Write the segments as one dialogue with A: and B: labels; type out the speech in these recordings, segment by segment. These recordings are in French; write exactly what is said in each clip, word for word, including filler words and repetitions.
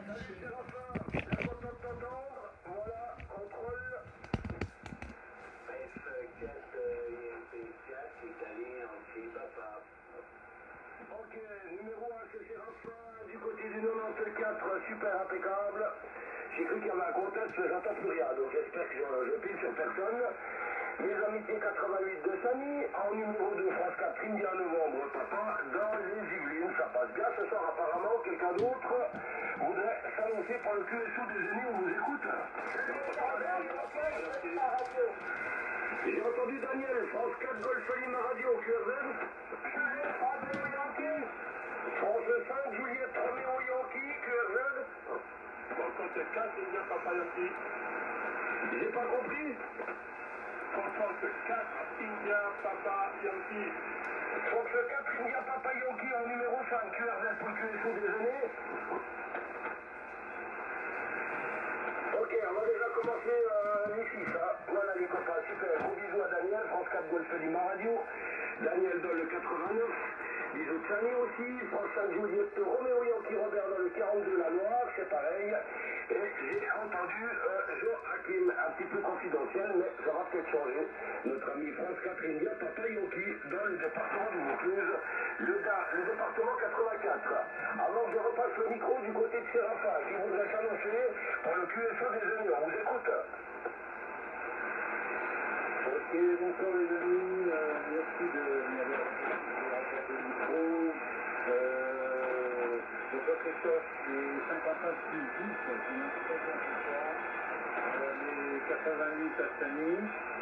A: Voilà, contrôle. F quatre, I M P quatre, italien, anti papa. Ok, numéro un, c'est Séraphin, du côté du quatre-vingt-quatorze, super impeccable. J'ai cru qu'il y avait un contact, mais j'entends plus rien, donc j'espère que je, je pile sur personne. Les amitiés quatre-vingt-huit de Samy, en numéro deux, France quatre, India Novembre, papa, dans les Yvelines, ça passe bien. Ce soir, apparemment, quelqu'un d'autre voudrait s'annoncer pour le Q S O déjeuner, on vous écoute. J'ai entendu Daniel, France quatre, Golf Lima Radio, Q R Z. France cinq, Juliette Romeo Yankee, Q R Z.
B: France quatre, India Papa Yankee.
A: J'ai pas compris.
B: France quatre, India Papa Yankee.
A: France quatre, India Papa Yankee en numéro cinq, Q R Z pour le Q S O déjeuner. Ok, on va déjà commencer euh, ici, ça. Voilà les copains, super. Gros bisous à Daniel, France quatre Golf Lima Radio. Daniel dans le quatre-vingt-neuf. Bisous de Samy aussi. France cinq Juliette Roméo Yankee Robert dans le quarante-deux La Noire, c'est pareil. Et j'ai entendu euh, Joachim, un petit peu confidentiel, mais ça va peut-être changer. Notre ami France quatre India Papa Yankee dans le département du Vaucluse, le, le département quatre-vingt-quatre. Avant que je repasse le micro du côté de Séraphin, qui voudrait s'annoncer pour le Q S O déjeuner, on vous écoute.
C: Ok, bonsoir les amis, euh, merci de m'avoir rapporté le micro. Euh, donc votre Christophe, les cinquante-neuf plus dix, c'est une expression ce soir. Euh, les quatre-vingt-huit à Samy,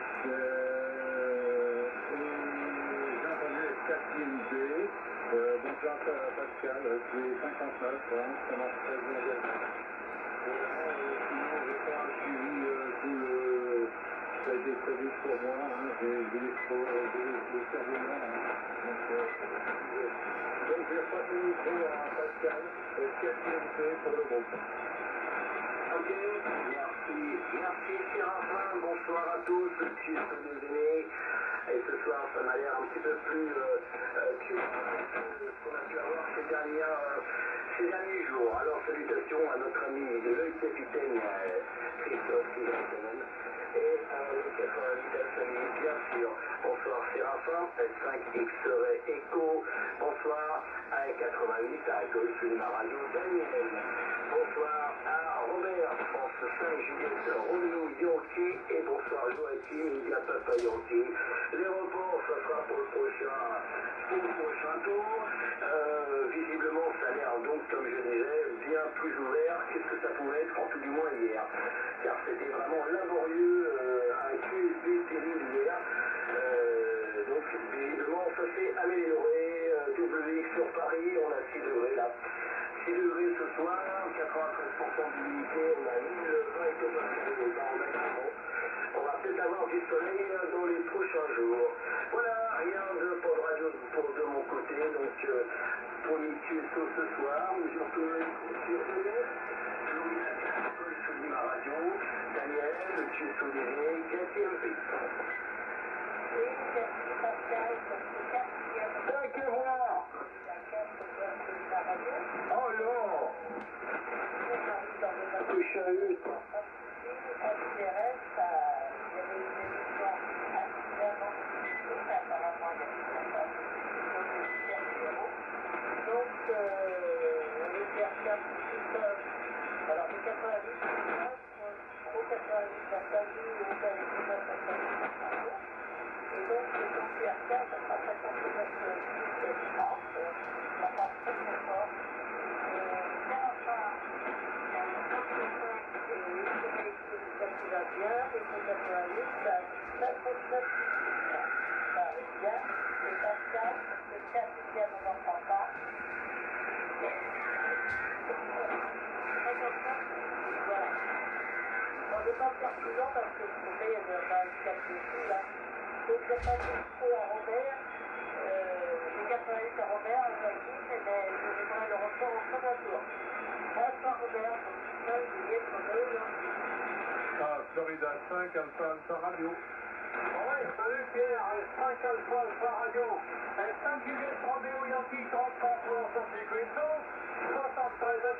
C: euh, et j'ai entendu les quatre I M P. Euh, bonsoir à Pascal, les cinquante-neuf, hein, ça marche très bien également. Voilà, euh, sinon je n'ai pas suivi euh, tout le... Ça a été prévu pour moi, hein, j'ai vu les cerveaux, hein, donc, euh, donc je vais passer le micro à Pascal, quatrième P pour le groupe.
A: Ok, merci, merci Séraphin, bonsoir à tous, le Q S O déjeuner. Et ce soir, ça m'a l'air un petit peu plus euh, euh, que ce qu'on a pu avoir ces derniers, euh, ces derniers jours. Alors, salutations à notre ami le capitaine euh, Christophe Sylvain et euh, le quatre-vingt-huit à Samy, bien sûr. Bonsoir Séraphin, S cinq X-Ray Echo. Bonsoir à quatre-vingt-huit à Golf Lima Radio Daniel. Bonsoir à Robert, France cinq Juliette Romeo Yankee. Et bonsoir Joachim, India Papa Yankee. Les reports, ça sera pour le prochain, pour le prochain tour. Euh, visiblement, ça a l'air donc, comme je disais, bien plus ouvert que ce que ça pouvait être, en tout du moins hier. Car c'était vraiment laborieux, euh, un Q S B terrible hier. Euh, donc, visiblement, ça s'est amélioré. Euh, W X sur Paris, on a six degrés là. six degrés ce soir, quatre-vingt-treize pour cent d'humidité, on a mille vingt hectopascales au baromètre. On va peut-être avoir du soleil dans les prochains jours. Voilà, rien de pour de radio pour de mon côté. Donc, euh, pour les Q S O ce soir, je retourne les sur Louis Lima Radio, Daniel, le Q S O D G, quatrième P.
D: Oui, merci Pascal, donc c'est quatrième.
A: T'as qu'à voir. Oh non. Que chahut.
D: À l'I R S, il y avait une émission accidentellement diffusée, apparemment il y a une numéro. Donc, euh, on est vers quatre, alors de quatre-vingt-huit, au quatre-vingt-huit, la famille, au quatre-vingt-huit, la famille. Et donc, le Q R quatre, ça sera cinquante-neuf trente, ça passe très très fort. Bien enfin, ça qui va bien, et pour quatre-vingt-huit, ça cinquante-neuf ça arrive bien, et Pascal, le quatrième, on n'entend pas. Voilà. On n'est pas pertinent parce que vous savez, il y a un quatre dessus là. Donc je passe le micro à Robert, euh, le quatre-vingt-huit à Robert, à Joachim, et bien je voudrais le report au second tour. Bonsoir Robert, c'est Juliette Romeo Yankee.
C: Ah, Florida cinq, Alpha Alpha Radio.
A: Oui, salut Pierre, cinq Alpha Alpha Radio. cinq Juliette Romeo Yankee, trente-trois pour son circuit soixante-treize à tous.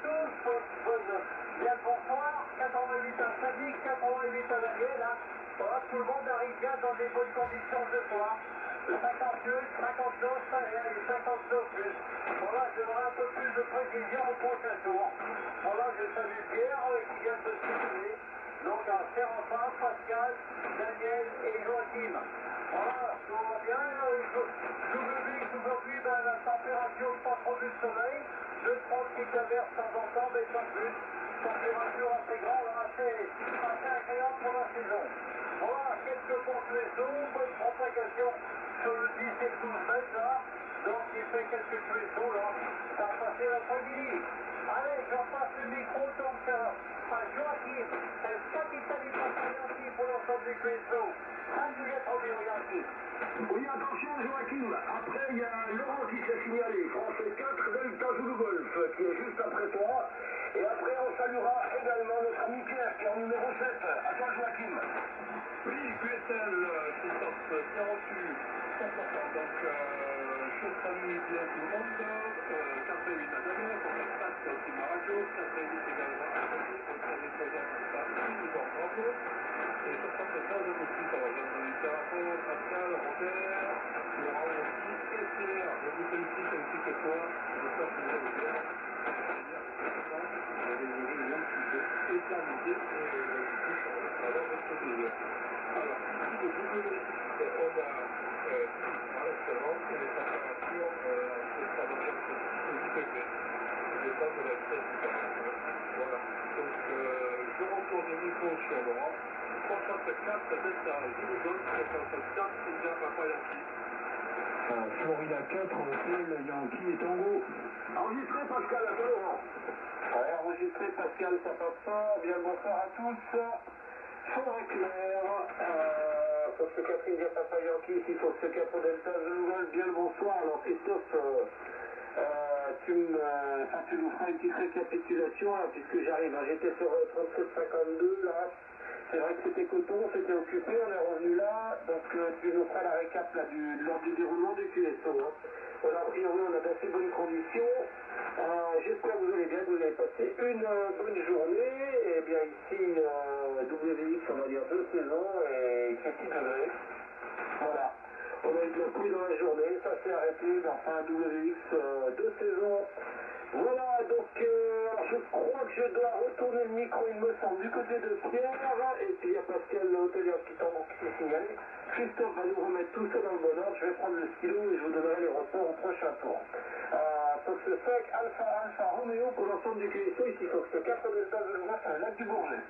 A: bien le bonsoir, quatre-vingt-huit à Sadiq, quatre-vingt-huit à Daniel, hein. Voilà, tout le monde arrive bien dans des bonnes conditions ce soir. cinquante-huit, cinquante-neuf, allez, cinquante-neuf plus. Voilà, j'aimerais un peu plus de précision au prochain tour. Voilà, je salue Pierre euh, qui vient de se situer. Donc à Séraphin, Pascal, Daniel et Joachim. Voilà, tout va bien. Je vous dis qu'aujourd'hui, ben, la température, pas trop du soleil. deux trois petites averses de temps en temps, mais pas plus. Température assez grande, assez, assez agréable pour la saison. Voilà, quelques ponctuations, bonne propagation sur le dix et douze mètres là. Donc il fait quelques cuissons là. Ça a passé l'après-midi. Allez, j'en passe le micro donc euh, à Joachim, le capitaine du Yankee pour l'ensemble du cuisson. Salut les premiers Yankee.
C: Oui, attention Joachim, après il y a Laurent qui s'est signalé, Français quatre, Delta Zulu Golf, qui est juste après toi. Et après on saluera également notre ami Pierre qui est en numéro sept. À toi Joachim.
B: Oui, Q S L, Christophe, bien reçu, cent pour cent. Donc, euh, je salue bien tout le monde. Euh, quatre-vingt-huit à Daniel, pour faire passe aussi ma radio, quatre-vingt-huit également à Daniel, pour faire des choses à ça, nous en bravo. Et soixante-treize de suite, alors j'ai entendu Terrapo, Pascal, Robert, Laurent aussi, et Pierre. Je vous félicite ainsi que toi, j'espère que vous allez bien. Vous avez une réunion qui s'est éternisée et alors votre désir. Alors, ici, le W X, on a euh, à l'excellent et les températures euh, entre tendance et huit degrés. Ça dépend de la vitesse du température. Voilà. Donc, euh, je retourne le micro sur Laurent. soixante-quatre, Delta, Zulu Golf, soixante-quatre, India Papa Yankee.
C: Euh, Florida quatre, Hôtel Yankee et Tango. Enregistré Pascal, à toi Laurent.
A: Allez, enregistré Pascal, ça passe pas. Bien le bonsoir à tous. Forêt claire, euh, pour ce Catherine Dia Papa Yankee, ici pour ce Capo Delta Zulu Golf, bien le bonsoir. Alors Christophe, euh, euh, tu, me, euh, enfin, tu nous feras une petite récapitulation là, puisque j'arrive. Hein, j'étais sur euh, trente-sept cinquante-deux là. C'est vrai que c'était coton, c'était occupé, on est revenu là, donc euh, tu nous feras la récap là, du, lors du déroulement du Q S O. Hein. Voilà, a priori on a d'assez bonnes conditions. Euh, J'espère que vous allez bien, que vous avez passé une euh, bonne journée. Et bien ici, euh, W X, on va dire deux saisons et six degrés. Voilà. On a eu de la pluie dans la journée, ça s'est arrêté, mais enfin W X, euh, deux saisons. Voilà, donc euh, je crois que je dois retourner le micro, il me semble, du côté de Pierre, et puis il y a Pascal, l'hôtelier qui s'est signalé. Christophe va nous remettre tout ça dans le bon ordre, je vais prendre le stylo et je vous donnerai les reports au prochain tour. Euh, Fox cinq, Alpha, Alpha, Romeo pour l'ensemble du Q S O, ici Fox quatre, Delta, Zulu Golf, à Lac du Bourget.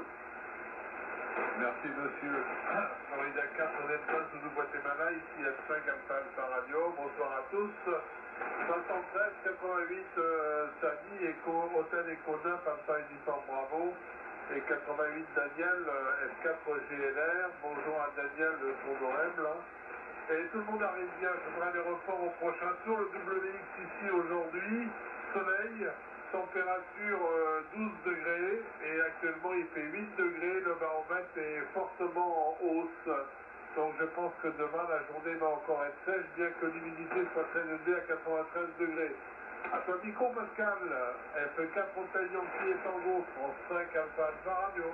B: Merci monsieur. Florida quatre, Delta, Zulu Guatemala, ici F cinq, Alpha, Alpha Radio. Bonsoir à tous. soixante-treize, quatre-vingt-huit, euh, Sadi, Eco, Hôtel Eco neuf, Alpha Uniforme Bravo. Et quatre-vingt-huit, Daniel, euh, F quatre G L R. Bonjour à Daniel, le tour M là. Et tout le monde arrive bien. Je voudrais les reports au prochain tour. Le W X ici aujourd'hui, soleil. Température euh, douze degrés et actuellement il fait huit degrés, le baromètre est fortement en hausse. Donc je pense que demain la journée va encore être sèche, bien que l'humidité soit très élevée à quatre-vingt-treize degrés. À ton micro Pascal, F quatre Hôtel Yankee et Tango, France cinq Alpha Alpha Radio.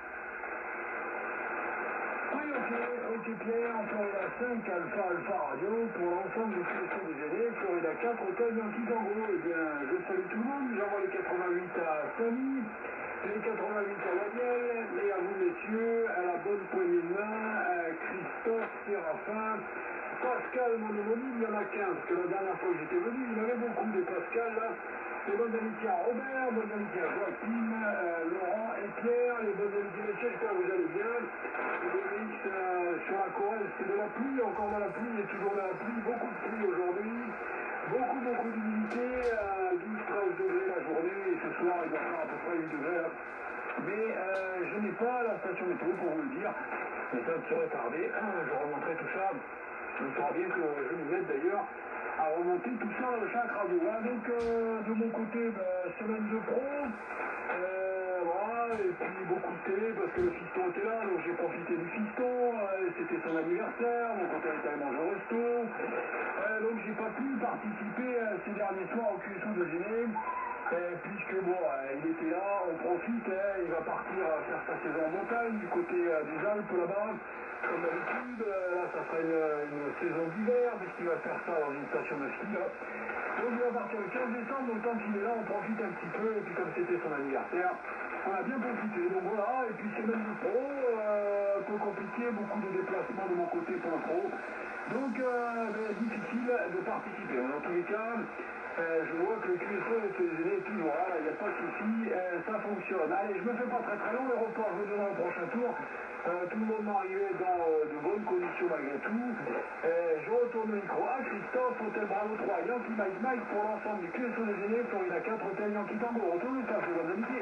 C: Oui, ok, ok Pierre, Florida cinq, Alpha Alpha Radio, pour l'ensemble du Q S O déjeuner, Florida quatre, Hôtel Yankee Tango. Eh bien, je salue tout le monde, j'envoie les quatre-vingt-huit à Samy, les quatre-vingt-huit à Daniel, et à vous messieurs, à la bonne poignée de main, à Christophe, Séraphin, Pascal, mon homonyme, il y en a quinze, parce que la dernière fois que j'étais venu, il y en avait beaucoup de Pascal, là. Les bonnes amitiés à Robert, bonnes amitiés à Joachim, euh, Laurent et Pierre, les bonnes amitiés, messieurs, j'espère que vous allez bien. Le X euh, sur la Corrèze, c'est de la pluie, encore de la pluie, et toujours de la pluie, beaucoup de pluie aujourd'hui, beaucoup, beaucoup d'humidité, euh, douze à treize degrés la journée, et ce soir il va faire à peu près huit degrés. Là. Mais euh, je n'ai pas la station météo pour vous le dire, mais ça ne serait tardé, je remonterai tout ça, il faudra bien que je m'y mette d'ailleurs, à remonter tout ça dans chaque radio. Hein. Donc euh, de mon côté, bah, semaine de pro, euh, voilà, et puis beaucoup de télé parce que le fiston était là, donc j'ai profité du fiston, euh, c'était son anniversaire, mon compteur était allé manger au resto, euh, donc j'ai pas pu participer euh, ces derniers soirs au Q S O déjeuner.
E: Et puisque bon, euh, il était là, on profite, hein, il va partir faire sa saison en montagne, du côté euh, des Alpes là-bas, comme d'habitude. Euh, là, ça sera une, une saison d'hiver, puisqu'il va faire ça dans une station de ski. Là. Donc il va partir le quinze décembre, donc tant qu'il est là, on profite un petit peu, et puis comme c'était son anniversaire, on a bien profité. Donc voilà, et puis c'est même du pro, euh, un peu compliqué, beaucoup de déplacements de mon côté pour le pro. Donc euh, ben, difficile de participer. Mais dans tous les cas, Euh, je vois que le Q S O est toujours là, il n'y a pas de souci, euh, ça fonctionne. Allez, je me fais pas très très long, le report, je vous donne au prochain tour. Euh, tout le monde va arriver dans euh, de bonnes conditions malgré tout. Euh, je retourne le micro à Christophe, Hôtel Bravo trois, Yankee Mike Mike pour l'ensemble du Q S O des aînés, Florida quatre, Hôtel Yankee Tango. Retournez ça, c'est bonne amitié.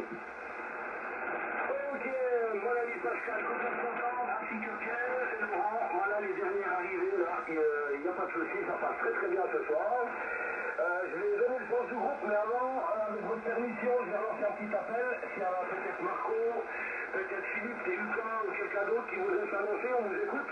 A: Ok, mon ami Pascal, complètement content, ainsi que Pierre et Laurent. Voilà les derniers arrivés là, il n'y a pas de souci, ça passe très très bien ce soir. Euh, je vais donner le sens du groupe, mais avant, euh, avec votre permission, je vais lancer un petit appel. S'il y a peut-être Marco, peut-être Philippe, et Lucas ou quelqu'un d'autre qui voudrait s'annoncer, on vous écoute.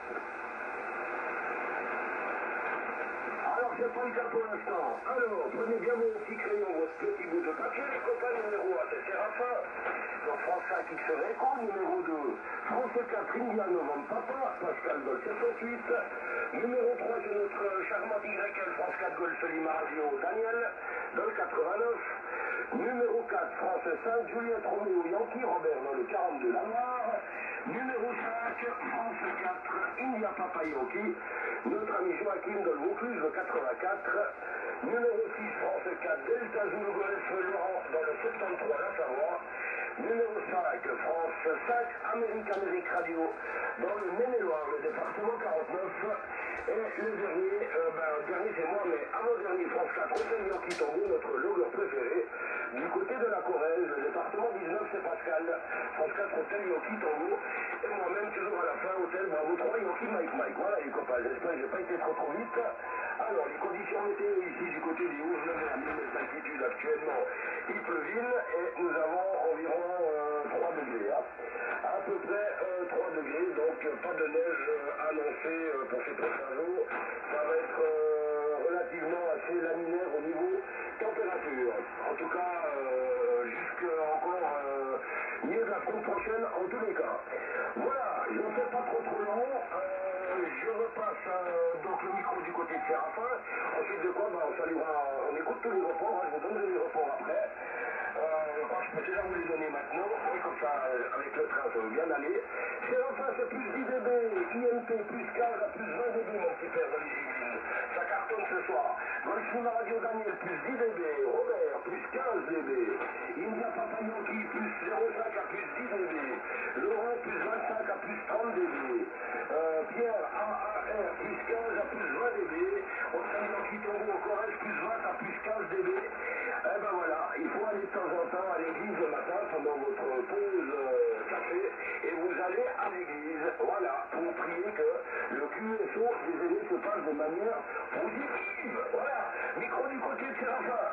A: Alors, j'ai pas le cas pour l'instant. Alors, prenez bien vos petits crayons, votre petit bout de papier, les copains, numéro un, c'est Séraphin. Donc, France cinq X Réco, numéro deux. France quatre, India Novembre Papa, Pascal Golf soixante-huit. Numéro trois, c'est notre charmante Y L, France quatre Golf Lima Radio, Daniel, dans le quatre-vingt-neuf. Numéro quatre, France cinq, Juliette Roméo Yankee, Robert dans le quarante-deux, La Noire. Numéro cinq, France quatre, India Papa Yankee, notre ami Joachim dans le Vaucluse, le quatre-vingt-quatre. Numéro six, France quatre, Delta Zulu Golf Laurent dans le soixante-treize, La Savoie. Numéro cinq, France cinq, Amérique Amérique Radio dans le Maine-et-Loire, le département quarante-neuf. Et le dernier, euh, ben, le dernier c'est moi, mais avant-dernier, France quatre, Hôtel Yankee Tango, notre logueur préféré, du côté de la Corrèze, le département dix-neuf, c'est Pascal. France quatre, Hôtel Yankee Tango, et moi-même, toujours à la fin, Hôtel Bravo trois, Yankee Mike Mike. Voilà les copains, j'espère que je n'ai pas été trop trop vite. Alors, les conditions météo ici, du côté des Hauts-de-la-Mer, mille mètres d'altitude actuellement, il pleuville, et nous avons environ euh, trois degrés. Hein. À peu près euh, trois degrés, donc euh, pas de neige euh, annoncée euh, pour ces prochains jours. Ça va être euh, relativement assez laminaire au niveau température. En tout cas, euh, jusqu'à encore euh, mieux de la semaine prochaine, en tous les cas. Voilà, je ne fais pas trop trop long. Euh, je repasse euh, donc le micro du côté de Séraphin. Ensuite de quoi, bah, on saluera, on écoute tous les reports, hein, je vous donnerai les reports après. Euh, je peux déjà vous les donner maintenant, et comme ça, euh, avec le train, ça va bien aller. Séraphin, c'est plus dix décibels, I M P plus quinze à plus vingt décibels, mon petit père dans les Yvelines. Ça cartonne ce soir. Golfina Radio Daniel, plus dix décibels, Robert, plus quinze décibels, India Papa Yankee, plus zéro virgule cinq à plus dix décibels, Laurent, plus vingt-cinq à plus trente décibels, euh, Pierre, A A R, plus quinze à plus vingt décibels, Hôtel Yankee Tango au Corrèze, plus vingt à plus quinze décibels. Eh ben voilà, il faut aller de temps en temps à l'église le matin pendant votre pause euh, café, et vous allez à l'église, voilà, pour prier que le Q S O des aînés se passe de manière positive. Voilà, micro du côté de Séraphin.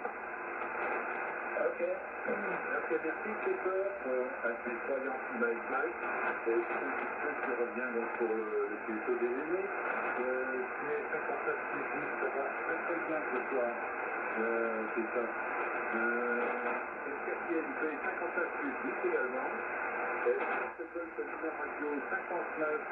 C: Ok, merci, merci Christophe, euh, avec les trois Yankee Mike Mike, et ceux qui reviennent donc pour le, le Q S O des aînés. Euh, tu es cinquante-sept plus dix, ça va très très bien ce soir, euh, c'est ça. Euh, le quatrième, il fait cinquante-sept plus dix également. Et le Golf Lima Radio cinquante-neuf,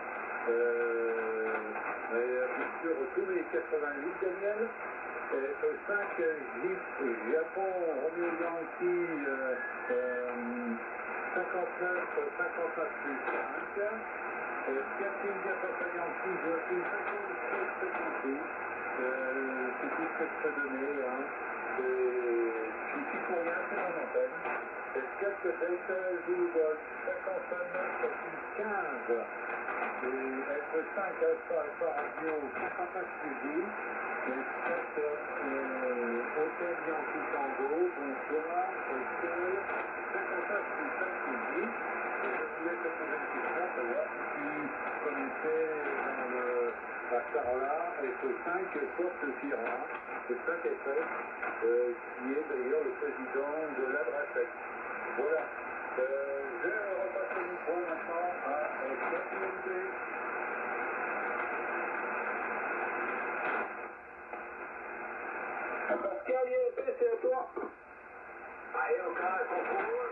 C: euh, et bien sûr tous les quatre-vingt-huit, Daniel. Et le cinq, Japon, Romeo Yankee, euh, euh, cinquante-neuf, cinquante-neuf plus cinq. Et quatre India Papa Yankee, Joachim, cinquante-sept, cinquante-six. Euh, c'est tout ce que je peux donner. Hein. Je suis pour rien, c'est mon antenne. quatre Delta Zulu Golf, cinquante-neuf plus quinze. Et F cinq Alpha Alpha Radio, cinquante-neuf plus dix. Et sept euh, Hôtel Yankee Tango, bonsoir, Hôtel, cinquante-neuf plus cinq plus dix. Et je voulais te poser une question, savoir si tu connaissais dans le, la Sarla F cinq Porte Sierra, le cinq F S, euh, qui est d'ailleurs le président de l'Adrasec. Voilà. Euh, je repasse le micro maintenant à Catherine.
A: Pascal, I M P, c'est à toi. aucun contrôle.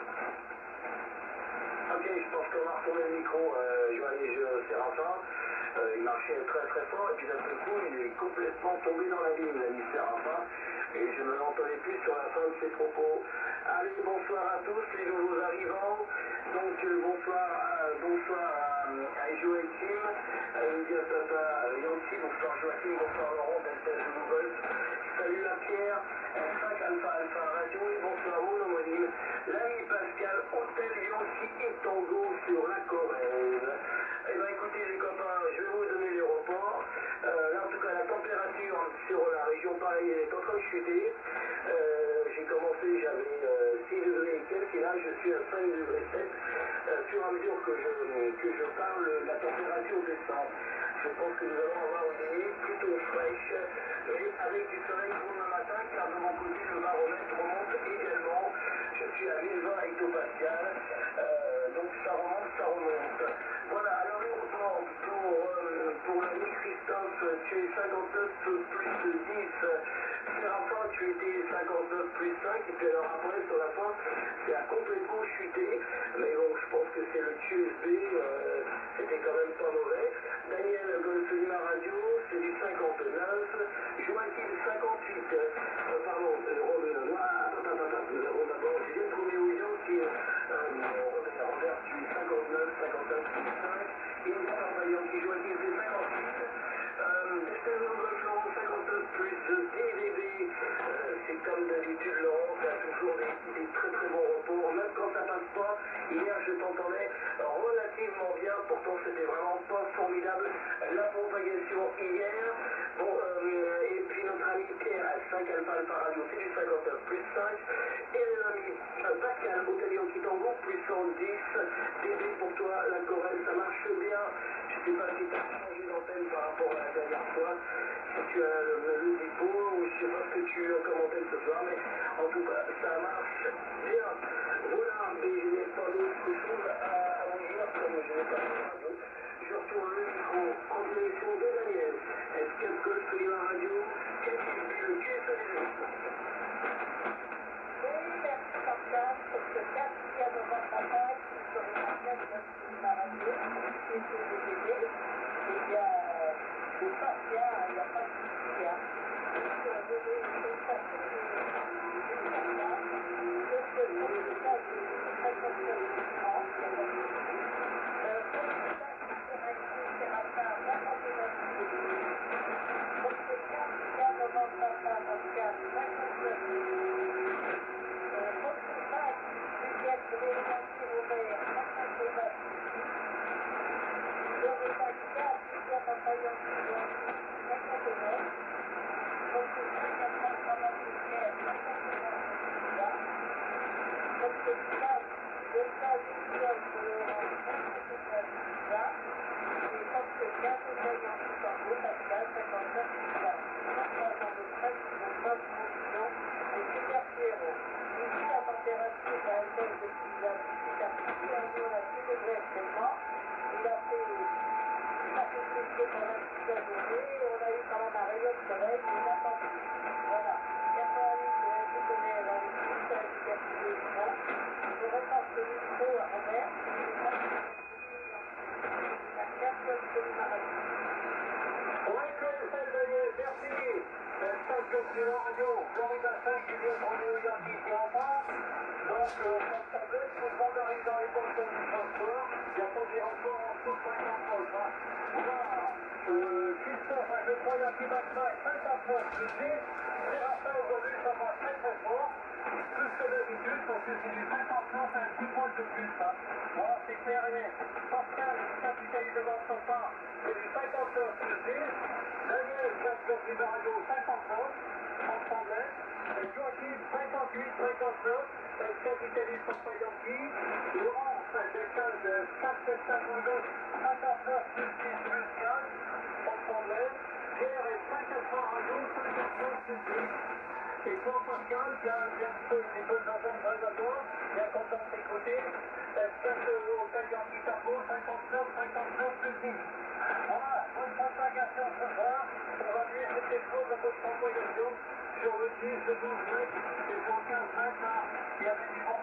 A: Ok, je pense qu'on va retourner le micro, euh, Joannès Séraphin. Euh, il marchait très très fort et puis d'un seul coup il est complètement tombé dans la ligne, l'ami Séraphin, et je ne l'entendais plus sur la fin de ses propos. Allez, bonsoir à tous les nouveaux arrivants. Donc euh, bonsoir, euh, bonsoir à, à Joachim, euh, bien papa Yancy, bonsoir Joachim, bonsoir Laurent, Delta Zulu Golf. Salut à Pierre, F cinq Alpha Alpha Radio et bonsoir mon homonyme, l'ami Pascal, Hôtel Yancy et Tango sur la Corrèze. Eh bien écoutez les copains, je vais vous donner les reports. Euh, là en tout cas la température sur la région parisienne est en train de chuter. Euh, j'ai commencé, j'avais euh, six degrés et quelques et là je suis à cinq degrés sept. Euh, sur à mesure que je, que je parle, la température descend. Je pense que nous allons avoir une nuit plutôt fraîche, mais avec du soleil pour le matin, car de mon côté, le baromètre remonte également. Je suis à mille vingt hectopascal, euh, donc ça remonte, ça remonte. Voilà, alors le report pour, euh, pour l'ami Christophe, tu es cinquante-neuf plus dix. Séraphin, tu étais cinquante-neuf plus cinq, et puis alors après, sur la fin, c'est à complètement chuté, mais bon, je pense que c'est le Q S B, euh, c'était quand même pas mauvais. Daniel Golf Lima Radio, c'est du cinquante-neuf. Joachim, cinquante-huit. Euh, pardon, euh, Robert, ah, attends, attends, attends, nous avons d'abord Juliette Roméo qui est euh, Robert, tu es cinquante-neuf, cinquante-neuf plus cinq. Et Bernard Vaillant qui Joachim, c'est cinquante-huit. Destin Golf Laurent, cinquante-neuf plus dix D B. Euh, c'est comme d'habitude, Laurent, tu as toujours des, des très très bons reports, même quand ça passe pas. Hier, je t'entendais relativement bien, pourtant c'était vraiment pas formidable la propagation hier. Bon, euh, et puis notre ami Pierre, F cinq Alpha Alpha Radio, c'est du cinquante-neuf plus cinq. Et l'ami euh, Pascal, Hôtel Yancy Tango, plus cent dix. D B pour toi, la Corrèze, ça marche bien. Je sais pas si tu as changé d'antenne par rapport à la dernière fois, si tu as le, le dépôt, ou je sais pas ce que tu as commenté ce soir, mais en tout cas, ça marche bien. Voilà, mais je n'ai pas d'autre chose à, à vous dire, comme je n'ai pas de radio. Je retourne le micro en direction de Daniel. F quatre Golf Lima Radio, quatre le Q S B.
D: Oui, merci Pascal, pour ce quatrième reportage sur les enquêtes de Lima Radio, et sur les D B. Eh bien, c'est pas bien, il n'y a pas de souci. Hein. Donc, euh, je vais constater que donc, pour le cas de cinquante-neuf plus trente, il y a pas de souci. Euh, pour le cas de Séraphin, Séraphin, cinquante-neuf plus dix. Pour ce cas de Novembre Papa, Pascal, cinquante-neuf plus dix. Euh, pour ce cas de Juliette Réunion Robert, cinquante-neuf plus dix. Le Pascal, Juliette Appayon, cinquante-neuf. Pour ce cinq à cinq cinquante-neuf, cinquante-neuf. Pour ce cas, le cas du Dieu de Laurent, cinquante-neuf. Et pour ce cas, le cas du Tango, Pascal, cinquante-neuf. Maintenant, dans le presse, mon pote, mon client, et Super Pierrot. Ici, la température a été depuis la petite à petit, un jour, à six degrés actuellement. Il a fait, il a fait frisquer pendant toute la journée, et on a eu quand même un rayon de soleil, mais il n'a pas plu. Voilà. quatre-vingt-huit, je connais la limite, c'est la liberté de Lyon. Je repasse le micro à Robert, et je passe la carte de Lima Radio.
A: Oui, c'est Daniel, merci. cinq Lima Radio, Florida cinq, Juliette Roméo Yancy Séraphin. Donc, euh, comme ça veut, tout le monde arrive dans les bonnes conditions ce soir. Il n'y a pas des rapports en dessous de cinquante volts. Hein. Voilà. Euh, Christophe, je crois, Yancy Maxime, cinquante-neuf plus dix. Séraphin, aujourd'hui, ça va très très fort. Plus que d'habitude, parce que c'est du cinquante-neuf à un petit poil de plus. Hein. Voilà, c'est clair et net. Pascal, capitaliste de votre papa, c'est du cinquante-neuf plus dix. Daniel, quatre Lima Radio, cinquante-neuf, sans problème. Et Joachim, cinquante-huit, cinquante-neuf. Capitaliste Papa Yankee. Laurent, quelqu'un de quatre cinquante-neuf, cinquante-neuf plus dix plus quinze, sans problème. Pierre est cinq à trois Radio, cinquante-neuf plus dix. Et toi, Pascal, qui a un peu des bonnes antennes très d'accord, bien content de t'écouter. quatre Hôtel Yankee Tango, cinquante-neuf, cinquante-neuf plus dix. Voilà, bonne propagation ce soir. On va dire que c'est trop de bonne propagation sur le dix, le douze mètres, et sur le quinze mètres, là, il y avait du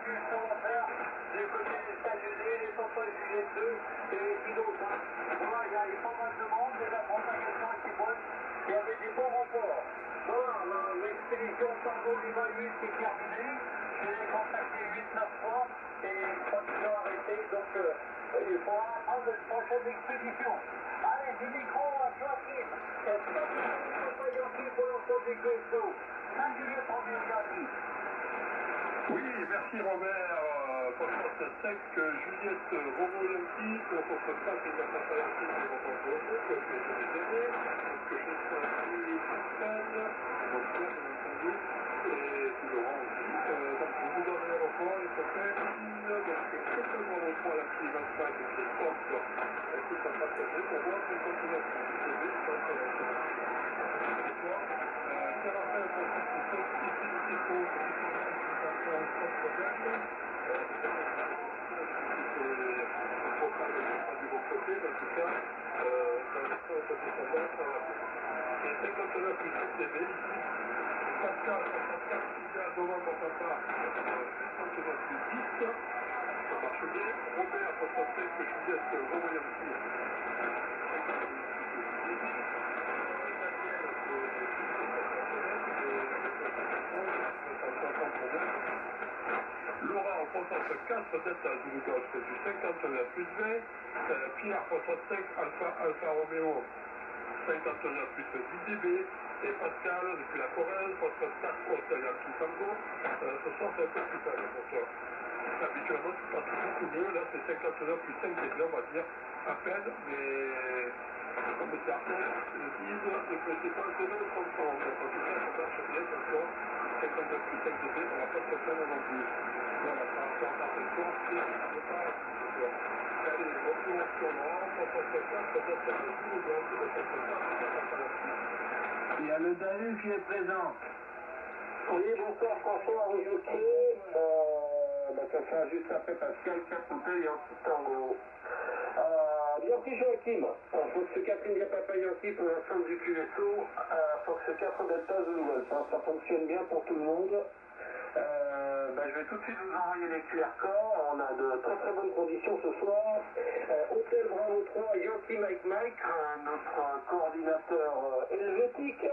A: pas essayé de deux, et Dinosa. Voilà, il y a eu pas mal de monde, déjà propagation qui bosse, il y avait des bons rapports. Voilà, l'expédition Sargo-Liva huit est terminée, je l'ai contacté huit neuf fois, et quand ils ont arrêté, donc euh, il faudra prendre une prochaine expédition. Allez, du micro à Joachim, est-ce que vous avez pas Yankee pour l'ensemble du Questo? Singulier premier Yankee.
B: Oui, merci Robert. Euh, pour ce cinq, Juliette Romo-Yankee, pour votre place et la place à Yankee de votre groupe, que je vais donner, donc je suis Louis Pascal, donc là, bien entendu, et puis Laurent aussi. Euh, donc je vous donne l'aéroport, il s'appelle Lille, donc complètement au point la petite vingt-cinq, qui porte, qui s'en passe pour voir si on continue à se trouver, je pense que c'est bon. Terrafin, pour ce qui est Infinity Pro, sans problème. Il faut pas du bon côté, mais en tout cas, dans le sens de descendance, ça va bien. Et cinquante-neuf plus sept D B ici. Pascal, Pascal, Sylvia, novembre, papa, cinquante-neuf plus dix. Ça marche bien. Robert, soixante-cinq, Juliette, Romo-Yankee. Laura en soixante-quatre, Delta Zulu Golf, c'est du cinquante-neuf plus vingt. Euh, Pierre soixante-cinq, Alpha, Alpha Romeo, cinquante-neuf plus dix D B. Et Pascal, depuis la Corrèze, soixante-quatre, Hôtel Yankee Tango. Euh, ce soir, c'est un peu plus tard pour toi. Habituellement, tu passes beaucoup mieux. Là, c'est cinquante-neuf plus cinq D B, on va dire, à peine, mais comme certains le disent, ne faites pas de même comprendre. En tout cas, ça marche bien, d'accord. cinquante-neuf plus cinq D B, on va pas se faire non plus. Voilà, par rapport à ta question, c'est ne pas d'accord. Allez, retour sur Laurent, soixante-quatre, peut-être un peu plus, donc soixante-quatre, c'est pas pas là-dessus.
E: Il y a le David qui est présent.
A: Oui, bonsoir François Roujoutier. Euh, bah, ça sera juste après Pascal, quatre hôtels et un petit tango. Euh, Yankee Joachim, Fox quatre India Papa Yankee pour l'ensemble du Q S O, euh, Fox quatre Delta Zulu Golf. Hein, ça fonctionne bien pour tout le monde. Euh, bah, je vais tout de suite vous envoyer les Q R codes. On a de très très bonnes conditions ce soir. Euh, Hôtel Bravo trois, Yankee Mike Mike, euh, notre coordinateur euh, helvétique.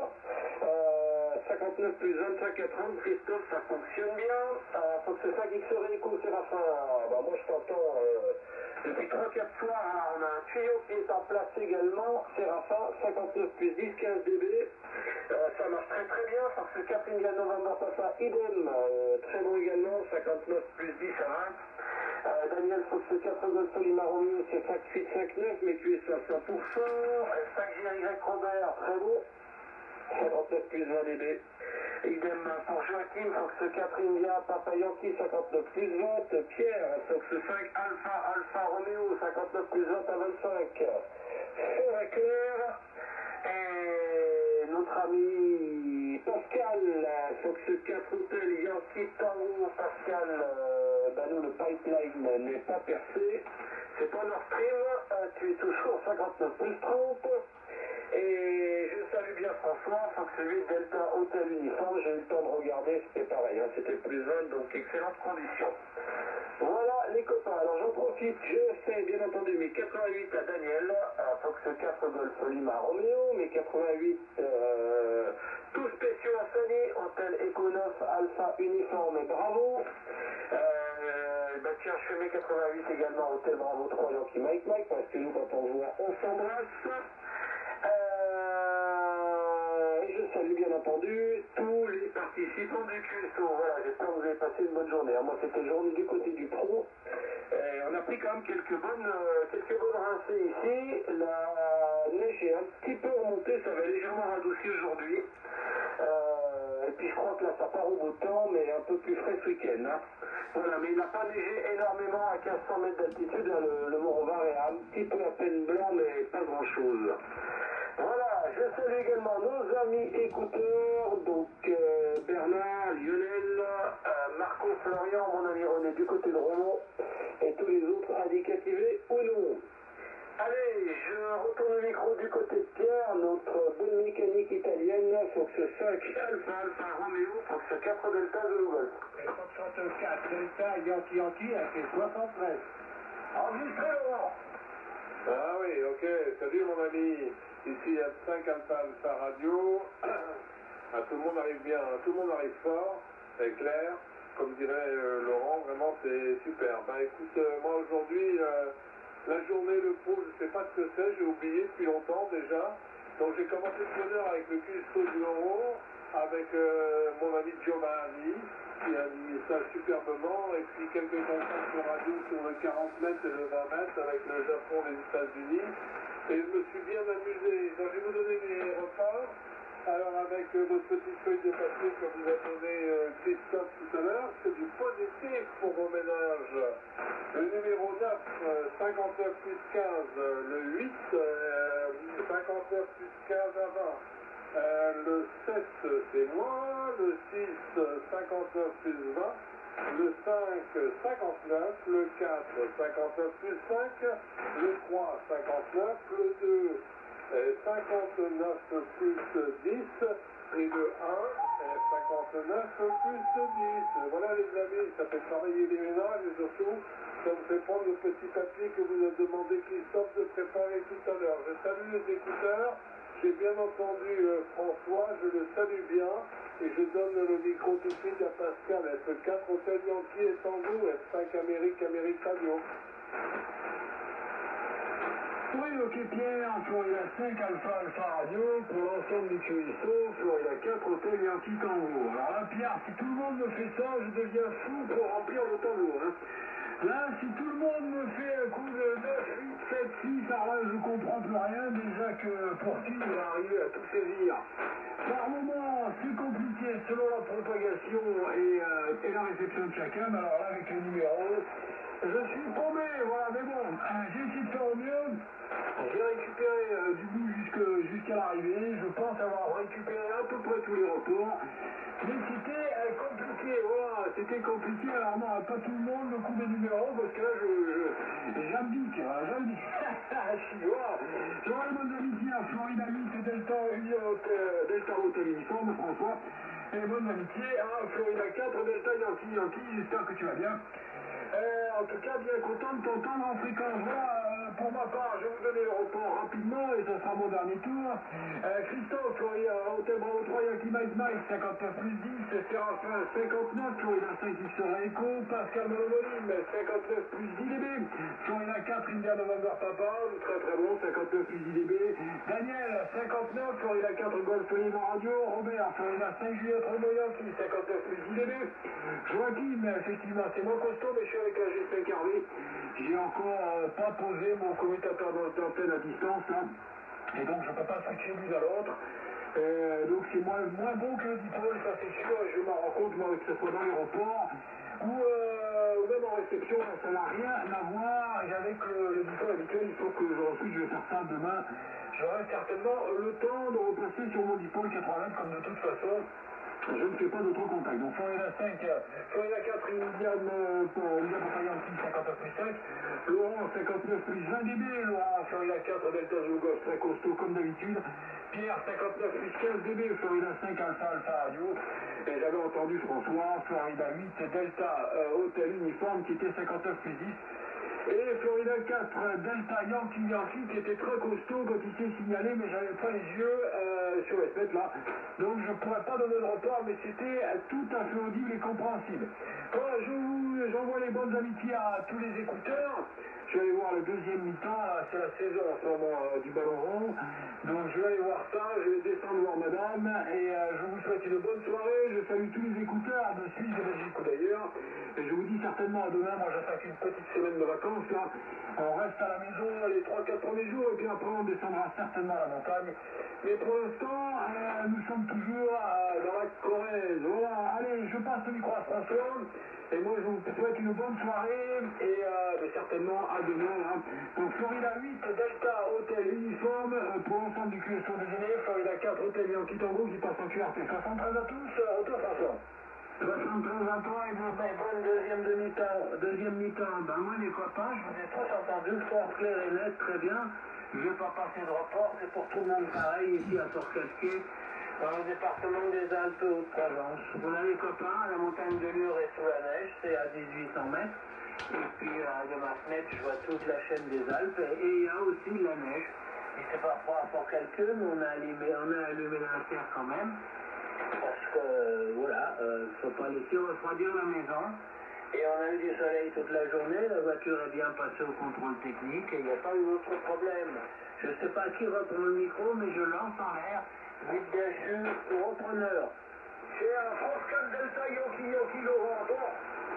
A: Euh, cinquante-neuf plus vingt-cinq à trente, Christophe, ça fonctionne bien. Euh, faut que c'est ça qui serait écho, Séraphin. Bah, moi je t'entends euh, depuis trois quatre soirs. Alors, on a un tuyau qui est en place également. Séraphin, cinquante-neuf plus dix, quinze D B. Euh, ça marche très très bien. Fox quatre India November Papa, idem. Euh, très bon également, cinquante-neuf plus dix à vingt. Euh, Daniel Fox quatre Golf Lima Romeo, c'est cinq huit cinq neuf, mais tu es à cent pour cent. cinq J Y Robert, très bon. cinquante-neuf plus vingt D B. Idem pour Joachim, Fox quatre India, Papa Yankee, cinquante-neuf plus vingt. Pierre, Fox cinq Alpha, Alpha Romeo, cinquante-neuf plus vingt à vingt-cinq. Fort et clair. Et notre ami Pascal, Fox quatre Hôtel Yankee Tango. Pascal, euh, bah nous le pipeline n'est pas percé. C'est pas Nord Stream, euh, tu es toujours cinquante-neuf plus trente. Et je salue bien François, Fox huit Delta Hôtel Uniforme, j'ai eu le temps de regarder, c'était pareil, hein, c'était plus vingt, donc excellentes conditions. Voilà les copains, alors j'en profite, je fais bien entendu mes quatre-vingt-huit à Daniel, à Fox quatre Golf Lima Romeo, mes quatre-vingt-huit euh, tout spéciaux à Sani, Hôtel Eco neuf Alpha Uniforme et Bravo. Euh, bah tiens, je fais mes quatre-vingt-huit également, Hôtel Bravo trois Yankee Mike Mike, parce que nous quand on voit, on s'embrasse. Euh, et je salue bien entendu tous les participants du Q S O. Voilà, j'espère que vous avez passé une bonne journée. Moi, c'était journée du côté du pro. Et on a pris quand même quelques bonnes, euh, quelques bonnes rincées ici. La neige est un petit peu remontée, ça va légèrement radouci aujourd'hui. Euh, et puis je crois que là, ça part au beau temps, mais un peu plus frais ce week-end. Hein. Voilà, mais il n'a pas neigé énormément à quinze cents mètres d'altitude. Là, le, le Mont-Revard est un petit peu à peine blanc, mais pas grand-chose. Voilà, je salue également nos amis écouteurs, donc euh, Bernard, Lionel, euh, Marco, Florian, mon ami René du côté de Rouen, et tous les autres indicativés ou non. Allez, je retourne le micro du côté de Pierre, notre bonne mécanique italienne, Fox cinq Alpha Alpha Romeo, Fox quatre Delta Zulu Golf.
E: soixante-quatre Delta Yankee Yankee a fait soixante-treize. Enregistrez, Laurent.
B: Ah oui, ok. Salut mon ami. Ici F cinq Alpha Alpha Radio. Ah, tout le monde arrive bien, hein. Tout le monde arrive fort, c'est clair. Comme dirait euh, Laurent, vraiment c'est super. Ben écoute, euh, moi aujourd'hui, euh, la journée, le pot, je sais pas ce que c'est, j'ai oublié depuis longtemps déjà. Donc j'ai commencé le bonheur avec le cuistot du Euro, avec euh, mon ami Giovanni, qui a mis ça superbement, et puis quelques contacts sur radio sur le quarante mètres et le vingt mètres avec le Japon et les États-Unis. Et je me suis bien amusé. Donc je vais vous donner mes repas. Alors avec euh, votre petite feuille de papier que vous a donné euh, Christophe tout à l'heure, c'est du positif pour vos ménages. Le numéro neuf, euh, cinquante-neuf plus quinze, euh, le huit, euh, cinquante-neuf plus quinze à vingt. Euh, le sept, c'est moi, le six, cinquante-neuf plus vingt, le cinq, cinquante-neuf, le quatre, cinquante-neuf plus cinq, le trois, cinquante-neuf, le deux, cinquante-neuf plus dix, et le un, cinquante-neuf plus dix. Voilà les amis, ça fait travailler les ménages et surtout, ça me fait prendre le petit papier que vous a demandé Christophe de préparer tout à l'heure. Je salue les écouteurs, j'ai bien entendu euh, François, je le salue bien, et je donne le micro tout de suite à Pascal, F quatre Hôtel Yankee et Tango, F cinq Amérique, Amérique Radio.
E: Oui, ok Pierre, Florida cinq Alpha Alpha Radio, pour l'ensemble du Q S O, Florida quatre Hôtel Yankee Tango. Alors là Pierre, si tout le monde me fait ça, je deviens fou pour remplir le tableau. Hein. Là, si tout le monde me fait un coup de neuf, huit, sept, six, alors là je comprends plus rien, déjà que pour qui il va arriver à tout saisir. Par moment, c'est compliqué selon la propagation et, euh, et la réception de chacun, mais alors là avec les numéros, je suis paumé, voilà, mais bon, euh, j'ai essayé de faire au mieux. J'ai récupéré euh, du bout jusque, jusqu'à l'arrivée. Je pense avoir récupéré à peu près tous les reports. Mais c'était euh, compliqué, voilà, c'était compliqué. Alors non, pas tout le monde, le coup des numéros, parce que là, je, je, j'abdique, hein, j'abdique. Je suis, voilà. J'aurai les bonnes amitiés à Florida huit et Delta, euh, Delta Hotel Uniforme, François. Et bonnes amitiés à Florida quatre, Delta Yankee, Yankee, j'espère que tu vas bien. Euh, en tout cas, bien content de t'entendre en fréquence. Voilà, euh, pour ma part, je vais vous donner le report rapidement et ce sera mon dernier tour. Euh, Christophe, Florida, Hôtel Bravo trois, Yankee Mike Mike, cinquante-neuf plus dix, Séraphin, cinquante-neuf, Florida cinq, X-Ray Echo, Pascal Monomoline, cinquante-neuf plus dix D B, Florida quatre, India November Papa, très très bon, cinquante-neuf plus dix D B, Daniel, cinquante-neuf, Florida quatre, Golf Lima Radio, Robert, Florida cinq, Juliette Romeo Yankee, cinquante-neuf plus dix D B, Joachim, effectivement, c'est moins costaud, mais je suis avec la G cinq R V. J'ai encore euh, pas posé mon commutateur d'antenne à distance, là. Et donc, je ne peux pas switcher l'une à l'autre. Euh, donc, c'est moins, moins bon que le dipôle, ça c'est sûr. Et je m'en rends compte, moi, que ce soit dans l'aéroport ou, euh, ou même en réception, ça n'a rien à voir. Et avec le, le dipôle habituel, il faut que ensuite je vais faire ça demain. J'aurai certainement le temps de repasser sur mon dipôle quatre-vingts, comme de toute façon. Je ne fais pas d'autres contacts. Donc Florida cinq, Florida quatre, Indian Papa Yankee, cinquante-neuf plus cinq, Laurent cinquante-neuf plus vingt D B, Laurent Florida quatre, Delta Zulu Golf, très costaud comme d'habitude, Pierre cinquante-neuf plus quinze D B, Florida cinq, Alpha Alpha Radio, et j'avais entendu François, Florida huit, Delta euh, Hôtel Uniforme qui était cinquante-neuf plus dix, et Florida quatre, Delta Yankee Yankee qui était très costaud quand il s'est signalé, mais j'avais pas les yeux euh, sur les têtes là. Donc je pourrais pas donner de report, mais c'était euh, tout à fait audible et compréhensible. Voilà, je vous, j'envoie les bonnes amitiés à tous les écouteurs. Je vais aller voir le deuxième mi-temps, c'est la saison en ce moment euh, du ballon rond. Donc je vais aller voir ça, je vais descendre voir madame, et euh, je vous souhaite une bonne soirée. Je salue tous les écouteurs de Suisse, de Belgique d'ailleurs. Et je vous dis certainement à demain, moi j'attaque une petite semaine de vacances là. On reste à la maison les trois quatre premiers jours, et puis après on descendra certainement à la montagne. Mais pour l'instant, euh, nous sommes toujours euh, dans la Corrèze. Voilà, allez, je passe le micro à François. Et moi, je vous souhaite une bonne soirée et euh, certainement à demain. Hein. Donc, Florida huit, Delta, Hôtel Uniforme, euh, pour l'ensemble du Q S O déjeuner. Florida quatre, Hôtel Yankee Tango qui passe en Q R T. soixante-treize à tous, euh, retour François. soixante-treize à toi et bonne deuxième demi-temps. Deuxième mi-temps. Ben, moi, les copains, je vous ai tous entendu, fort clair et net, très bien. Je ne vais pas passer de report, c'est pour tout le monde pareil ici à Fort-Casquet. Dans le département des Alpes Haute-Provence. Vous avez les copains, la montagne de Lure est sous la neige, c'est à mille huit cents mètres.
A: Et puis euh, de ma fenêtre, je vois toute la chaîne des Alpes. Et il y a aussi de la neige. Et c'est pas froid pour quelqu'un, mais on a allumé, on a allumé la terre quand même. Parce que, euh, voilà, euh, faut pas laisser refroidir la maison. Et on a eu du soleil toute la journée, la voiture est bien passée au contrôle technique et il n'y a pas eu d'autre problème. Je ne sais pas qui reprend le micro, mais je lance en l'air. Vite bien sûr, au repreneur.
E: C'est un France quatre Delta Yankee Yankee Laurent, toi.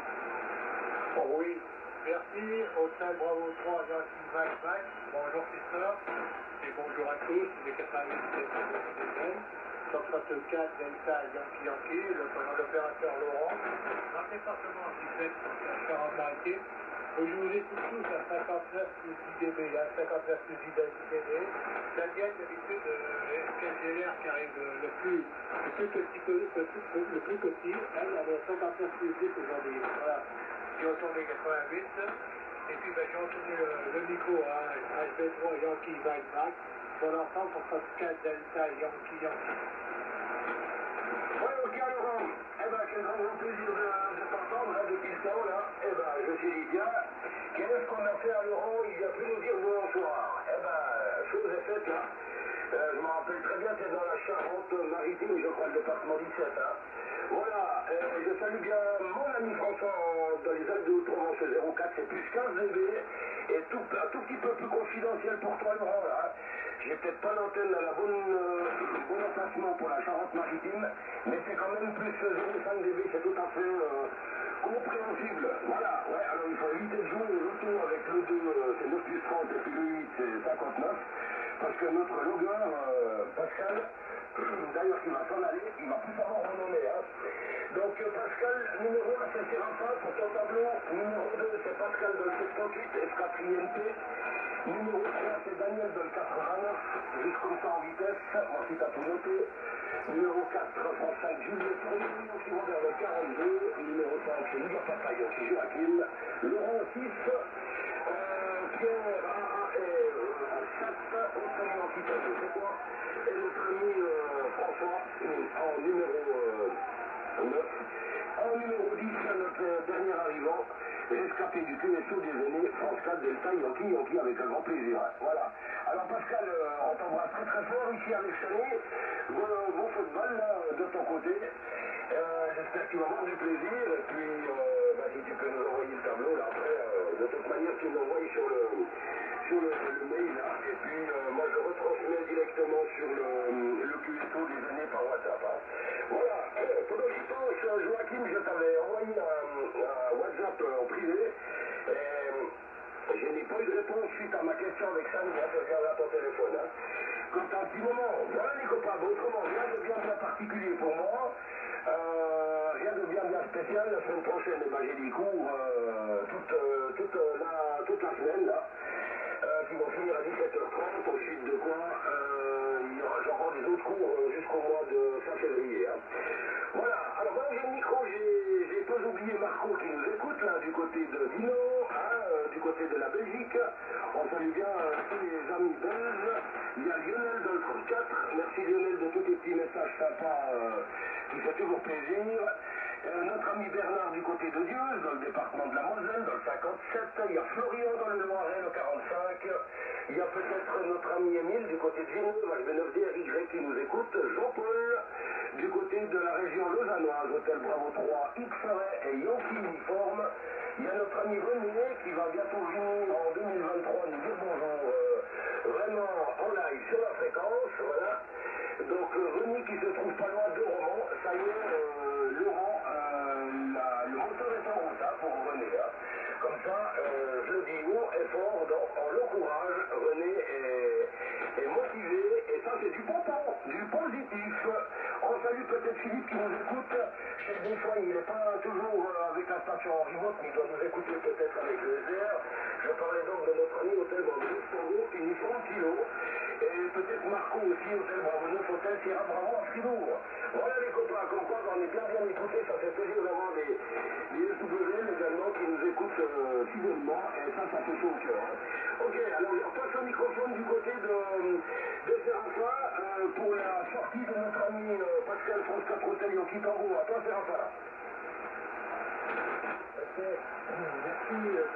B: Oh oui, merci, Hôtel Bravo trois, Yankee Mike Mike. Bonjour Christophe, et bonjour à tous, les quatre-vingt-huit soixante-quatre Delta Yankee Yankee, le pendant l'opérateur Laurent. Dans le département dix-sept, Charente-Maritime, où je vous écoute tous à cinquante-neuf plus dix décibels, à cinquante-neuf plus dix décibels. La diète d'habitude, euh, quel G L R qui arrive le, le plus, le plus petit, le plus, le plus petit, elle, elle est à cinquante-neuf plus dix aujourd'hui. Voilà, j'ai entendu quatre-vingt-huit, et puis ben, j'ai entendu le, le micro à hein, H B trois Yankee Mike Mike, pour l'ensemble pour soixante-quatre Delta Yankee Yankee.
E: Ouais, ok, Laurent. Eh ben, quel grand, grand plaisir de, de t'entendre, là, depuis le temps, là. Eh ben, je me suis dit, tiens, qu'est-ce qu'on a fait à Laurent? Il vient plus nous dire bonsoir. Eh ben, chose est faite, là. Euh, je me rappelle très bien, c'est dans la Charente-Maritime, je crois, le département dix-sept, hein. Voilà, euh, je salue bien mon ami François dans les Alpes de Haute-Provence, zéro quatre, c'est plus quinze décibels, et tout, un tout petit peu plus confidentiel pour toi, Laurent, là. J'ai peut-être pas l'antenne à la bonne, euh, bon emplacement pour la Charente-Maritime, mais c'est quand même plus zéro virgule cinq décibels, c'est tout à fait euh, compréhensible. Voilà, ouais, alors il faut éviter de jouer au loto avec le deux, euh, c'est neuf plus trente, et puis le huit, c'est cinquante-neuf, parce que notre logueur, euh, Pascal, d'ailleurs qui va s'en aller, il va plus savoir renommer, hein. Donc euh, Pascal, numéro un, c'est Séraphin pour ton tableau, numéro deux, c'est Pascal dans le soixante-huit, F quatre I M P, numéro trois, c'est Daniel dans le quatre-vingt-neuf, juste comme ça en vitesse, moi si t'as tout noté, numéro quatre, trente-cinq, Juliette, numéro six, Robert le quarante-deux, numéro cinq, c'est Liga Papayo, c'est Joachim, Laurent six, euh, Pierre A A R sept, Hôtel Yankee Tango, c'est quoi? Et notre ami euh, François, en numéro euh, neuf. En numéro dix, notre euh, dernier arrivant, rescapé du Q S O des aînés, France quatre Delta Yankee Yankee, avec un grand plaisir. Hein. Voilà. Alors Pascal, euh, on t'embrasse très très fort ici avec Chani. Bon, bon football là, de ton côté. Euh, J'espère que tu vas avoir du plaisir. Et puis, euh, bah, si tu peux nous envoyer le tableau là après, euh, de toute manière, tu l'envoies sur le, sur le, le mail là. Et puis, euh, moi je retransmets directement sur le, le Q S O des années par WhatsApp. Hein. Voilà. Euh, pendant que j'y pense, Joachim, je t'avais envoyé un, un WhatsApp en privé. Et je n'ai pas eu de réponse suite à ma question avec Sam, je reviendrai à ton téléphone. Hein. Quand un petit moment, voilà les copains, autrement, rien de bien bien particulier pour moi. Euh, rien de bien bien spécial. La semaine prochaine, eh ben, j'ai des cours euh, toute, euh, toute, euh, la, toute la semaine là, euh, qui vont finir à dix-sept heures trente. Ensuite de quoi, euh, il y aura encore des autres cours euh, jusqu'au mois de fin février. Hein. Voilà. Alors moi j'ai le micro, j'ai pas oublié Marco qui nous écoute là du côté de Dino, hein, euh, du côté de la Belgique. On salue bien euh, tous les amis belges. Il y a Lionel dans le trente-quatre. Merci Lionel de tous tes petits messages sympas euh, qui fait toujours plaisir. Euh, notre ami Bernard du côté de Dieuze, dans le département de la Moselle, dans le cinquante-sept. Il y a Florian dans le Loiret, le quarante-cinq. Il y a peut-être notre ami Émile du côté de Villeneuve, H B neuf D R Y qui nous écoute. Jean-Paul du côté de la région lausannoise, Hôtel Bravo trois, X-Ray et Yankee Uniforme. Il y a notre ami René qui va bientôt venir en deux mille vingt-trois nous dire bonjour euh, vraiment en live sur la fréquence. Voilà. Donc euh, René qui se trouve pas loin de Romans. Ça y est, euh, Laurent, euh, la, le moteur est en route hein, pour René. Hein. Comme ça, euh, je le dis haut et fort, donc on l'encourage. René est, est motivé et ça c'est du bon temps, du positif. On salue peut-être Philippe qui nous écoute. Je sais que des fois il n'est pas toujours euh, avec la station en remote, mais il doit nous écouter peut-être avec le S R. Je parlais donc de notre ami Hôtel Bravo neuf, uniforme kilo. Et peut-être Marco aussi, Hôtel Bravo neuf, Hôtel Sierra Bravo à Fribourg. Voilà les copains, comme quoi on est bien bien écoutés, ça fait plaisir d'avoir des, des S W L également qui nous écoutent euh, fidèlement, et ça, ça fait chaud au cœur. Hein. Ok, alors on passe le microphone du côté de, de Séraphin euh, pour la sortie de notre ami euh, Pascal France quatre Hôtel Yankee Tango. À toi Séraphin.
B: Ok, merci. Euh,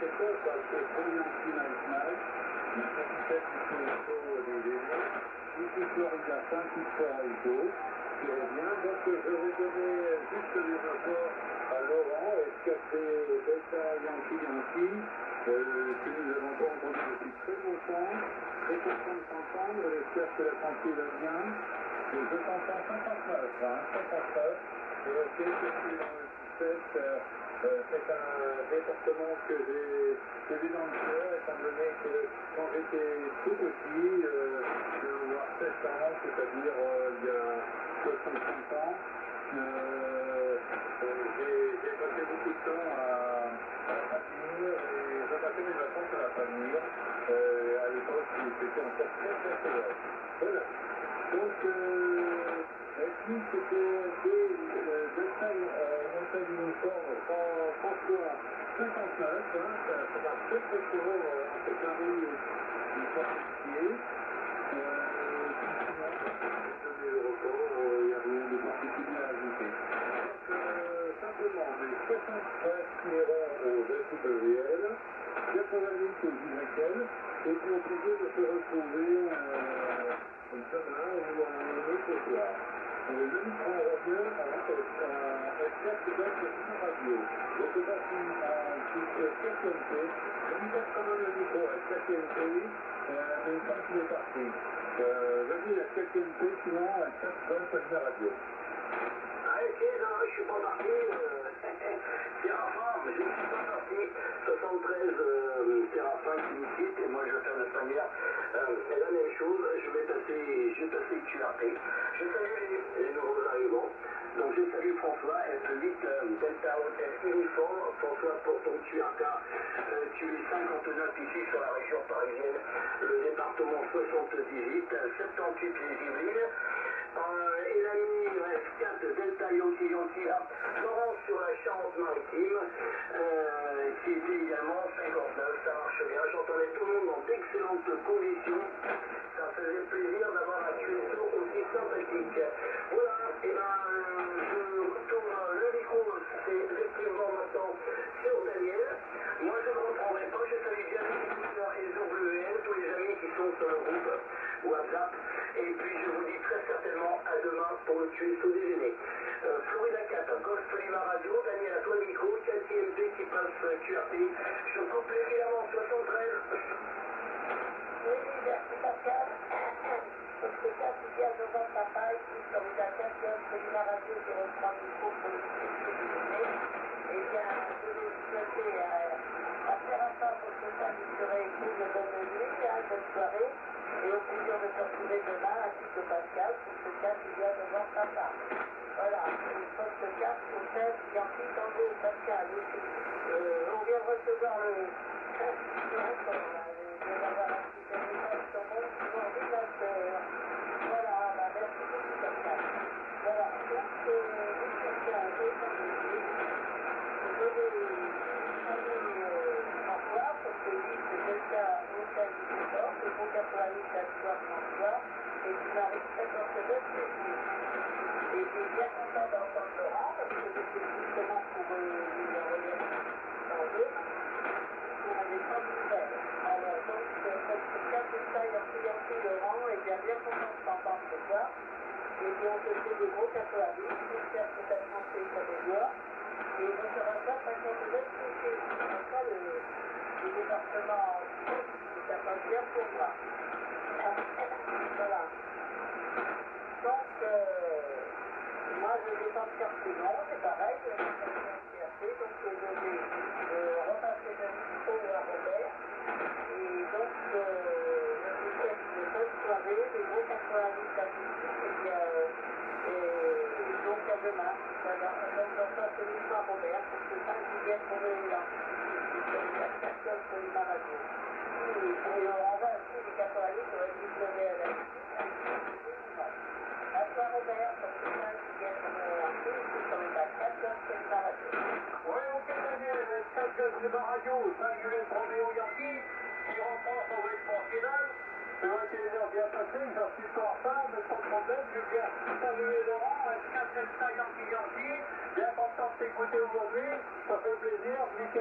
C: c'est quoi? C'est Yankee Night Night, le capitaine du C S O des Vénus, ici Florida cinq, Victor Hugo, qui revient. Donc je vais donner juste les rapports à Laurent, S K P Delta Yankee Yankee, euh, que nous avons pas entendu depuis très longtemps. Très content de s'entendre, j'espère que la santé va bien. Et je t'entends cinquante-neuf, hein, cinquante-neuf. Et ok, je suis dans le dix-sept. Euh, euh, c'est un département que j'ai j'ai dans le cœur, étant donné que quand j'étais tout petit, euh, je vais avoir sept ans, c'est-à-dire euh, il y a soixante-cinq ans, euh, euh, j'ai passé beaucoup de temps à, à Namur et je passais mes vacances à la famille. Euh, à l'époque, c'était encore très très sévère. Voilà. Donc, euh, là-dessus, c'était des Delta Montagne Uniforme François cinquante-neuf, hein, ça, ça va très très souvent euh, en fait un rue du forestier. Euh, sinon, je donner le report, il n'y a rien de particulier à ajouter. Donc, euh, simplement, les soixante-treize finiront au S W L, quatre-vingt-dix au Y L, et puis au plaisir de se retrouver euh, demain ou un autre soir. Euh, le micro revient à S quatre sur radio. Je ne sais pas si c'est S quatre M P, je lui passe quand même le micro à S quatre M P, mais il semble qu'il est parti. Euh, vas-y, S quatre M P, sinon S quatre sur la radio.
A: Ah, ok, non, je suis pas parti. Euh, Séraphin, je ne suis pas parti. soixante-treize euh, Séraphin qui me quitte et moi je vais faire de cette manière euh, la même chose. Je vais passer, je vais passer Q R P. Je salue les, les nouveaux arrivants. Donc je salue François, F huit euh, Delta Hotel Uniforme. François pour ton Q R K. Euh, tu es cinquante-neuf ici sur la région parisienne. Le département soixante-dix-huit, soixante-dix-huit les Yvelines. Euh, et l'ami F quatre Delta Yankee Yankee là, Florence sur la Charente-Maritime, euh, qui était également cinquante-neuf, ça marche bien, j'entendais tout le monde dans d'excellentes conditions, ça faisait plaisir d'avoir un Q S O aussi sympathique. Voilà, et ben euh, je retourne le micro, c'est effectivement maintenant sur Daniel. Moi je ne reprendrai pas, je salue bien les écouteurs et W L, tous les amis qui sont sur le groupe WhatsApp. Et puis je vous dis très certainement à demain pour le Q S O déjeuner. Euh, Florida quatre, Golf Lima Radio, Daniel à toi le micro, K T M P qui passe Q R P. Je coupe évidemment soixante-treize.
D: Oui, merci Pascal. Donc c'est ça, c'est bien de votre papa, ici Florida quatre, Golf Lima Radio qui reprend le micro pour le Q S O déjeuner. Eh bien, je vais vous souhaiter à faire un pas pour que ça vous serez une bonne nuit, hein, bonne soirée. Et au plaisir de se retrouver demain ainsi que Pascal pour ce cas qui vient de voir papa. Voilà, le poste quatre, Hôtel, Yankee, Tango, Pascal aussi. Euh, on vient de recevoir le... le rapport, là, je vais avoir un petit message sur mon ordinateur. Voilà, bah, merci beaucoup Pascal. Voilà, donc, euh, oui, Pascal, je vais t'envoyer. Je vais aller euh, au revoir pour que lui, c'est Delta Hôtel du Nord, le bon quatre-vingt-huit à soir François, et qui m'arrive cinquante-neuf février. Et je suis bien content d'entendre Laurent, parce que c'était justement pour euh, lui envoyer un deux, pour des bonnes nouvelles. Alors, donc, euh, notre cas de ça, Yankee Yankee Laurent, est bien bien content de t'entendre ce soir. Et puis on te fait des gros quatre-vingt-dix, j'espère que ta santé s'améliore. Et on se revoit cinquante-neuf février. C'est comme ça le, le département ça passe bien pour moi. Voilà. Donc, euh, moi je vais pas faire plus long, c'est pareil, je vais faire un C R T, donc je vais euh, repasser le micro à Robert. Et donc, euh, je vous souhaite une bonne soirée, des gros quatre-vingt-dix à tous, et bien, euh, et donc à demain. Voilà, donc on passe le micro à Robert, pour que ça qui vienne pour le bilan. C'est la personne sur les radio. Et on va aussi les quatre-vingt-dix sur le W L S. À toi Robert, pour que ça qui vienne pour le bilan, sur les quatre sur les radio.
C: Oui, ok Daniel, S quatre sur la radio, cinq Juliette Roméo Yankee, qui renforce au rythme final. Le vingt et une heures bien passé, j'en suis pas en retard, mais pas de problème, je viens saluer Laurent, S quatre Yankee Yankee, bien content de t'écouter aujourd'hui, ça fait plaisir, nickel.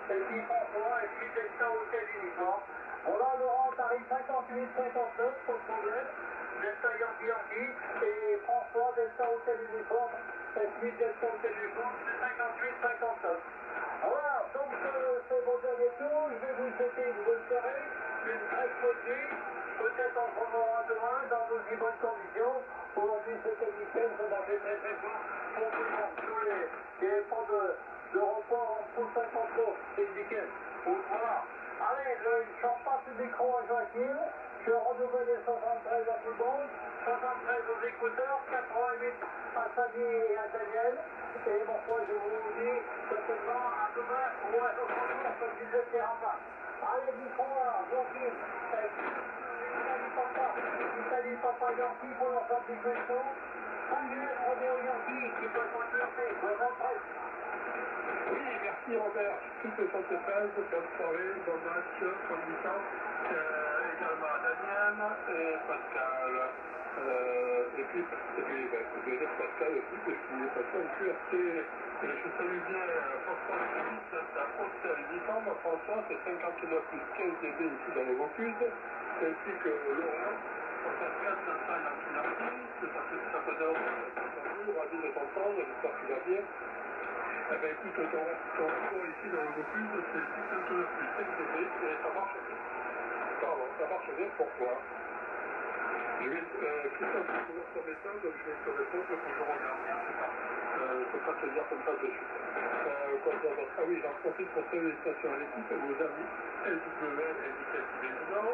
A: et puis François, et puis Delta Hôtel Uniforme. Voilà, Laurent, t'arrives cinquante-huit cinquante-neuf, pas de problème. Delta Yankee Yankee, et François, Delta Hôtel Uniforme, et puis Delta Hôtel Uniforme, c'est cinquante-huit cinquante-neuf. Voilà, donc euh, c'est mon dernier tour, je vais vous souhaiter une bonne soirée, une très bonne nuit, peut-être on se reverra demain dans d'aussi bonnes conditions. Aujourd'hui c'était le week-end, ça m'a fait très très fort pour tout le monde. Il n'y avait pas de, de report en dessous de cinquante-neuf, c'est le week-end. Donc voilà. Allez, je ne pas ce micro à Joachim, je renouvelle les soixante-treize à tout le monde, soixante-treize aux écouteurs, quatre-vingt-huit à Samy et à Daniel, et mon foi, je vous dis certainement à demain ou à notre retour, comme disait Pierre Rabat. Allez, micro là, Joachim, Italie Papa, Italie Papa Yankee pour l'ensemble du Questo, Anglais Roméo Yankee qui peut continuer, soixante-treize.
B: Oui, merci Robert. Toutes les soixante-treize, bonne soirée, bon match, bon mi-temps. Euh, également à Daniel et Pascal. Euh, et puis, et puis ben, je vais dire Pascal aussi, parce qu'il est passé en Q R T. Et je salue bien François Smith, à Hôtel Uniforme. François, c'est cinquante-neuf plus quinze dB ici dans les Vaucluse, ainsi que Laurent. soixante-treize, Vincent Yankee, ça fait ça faisait longtemps, ravi de t'entendre, j'espère que tu vas bien. Eh bien écoute, ton, ton rapport ici dans le Vaucluse, c'est cinquante-neuf plus cinq dB et ça marche bien. Pardon, ça marche bien pour toi. Je vais, euh, Christophe, je vais ton message, donc je vais te répondre, il faut que je regarde, je sais pas. Euh, je ne peux pas te dire comme ça de suite. Euh, quoi dire d'autre? Ah oui, j'en profite pour saluer les stations à l'équipe, vos amis L W L Indicatif Bénin.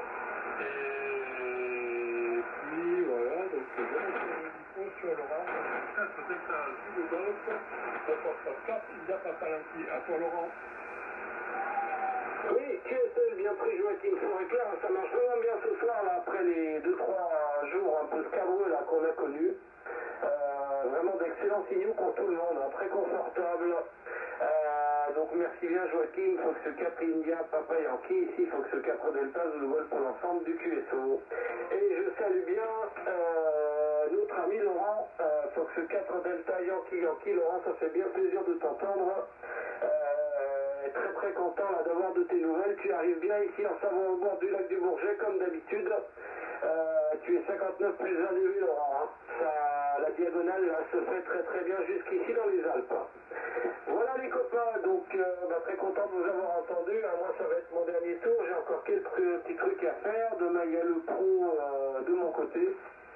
B: Et puis voilà, donc je vais retrouver l'info sur Laurent, quatre Delta Zulu Golf, le poste quatre, il n'y a pas Palanqui. À toi Laurent.
A: Oui, Q S L, bien pris Joachim, c'est clair, ça marche vraiment bien ce soir, là, après les deux trois jours un peu scabreux là qu'on a connus. Euh, vraiment d'excellents signaux pour tout le monde, hein, très confortable. Euh, donc merci bien Joachim, Fox quatre India, Papa Yankee, ici Fox quatre Delta, Zulu Golf pour l'ensemble du Q S O. Et je salue bien euh, notre ami Laurent, euh, Fox quatre Delta Yankee Yankee. Laurent, ça fait bien plaisir de t'entendre. Euh, très très content là d'avoir de tes nouvelles. Tu arrives bien ici en savon au bord du lac du Bourget comme d'habitude. Euh, tu es cinquante-neuf plus un début Laurent. Hein. Ça, la diagonale là, se fait très très bien jusqu'ici dans les Alpes. Voilà les copains, donc euh, bah, très content de vous avoir entendu. Hein. Moi ça va être mon dernier tour. J'ai encore quelques petits trucs à faire. Demain il y a le pro euh, de mon côté.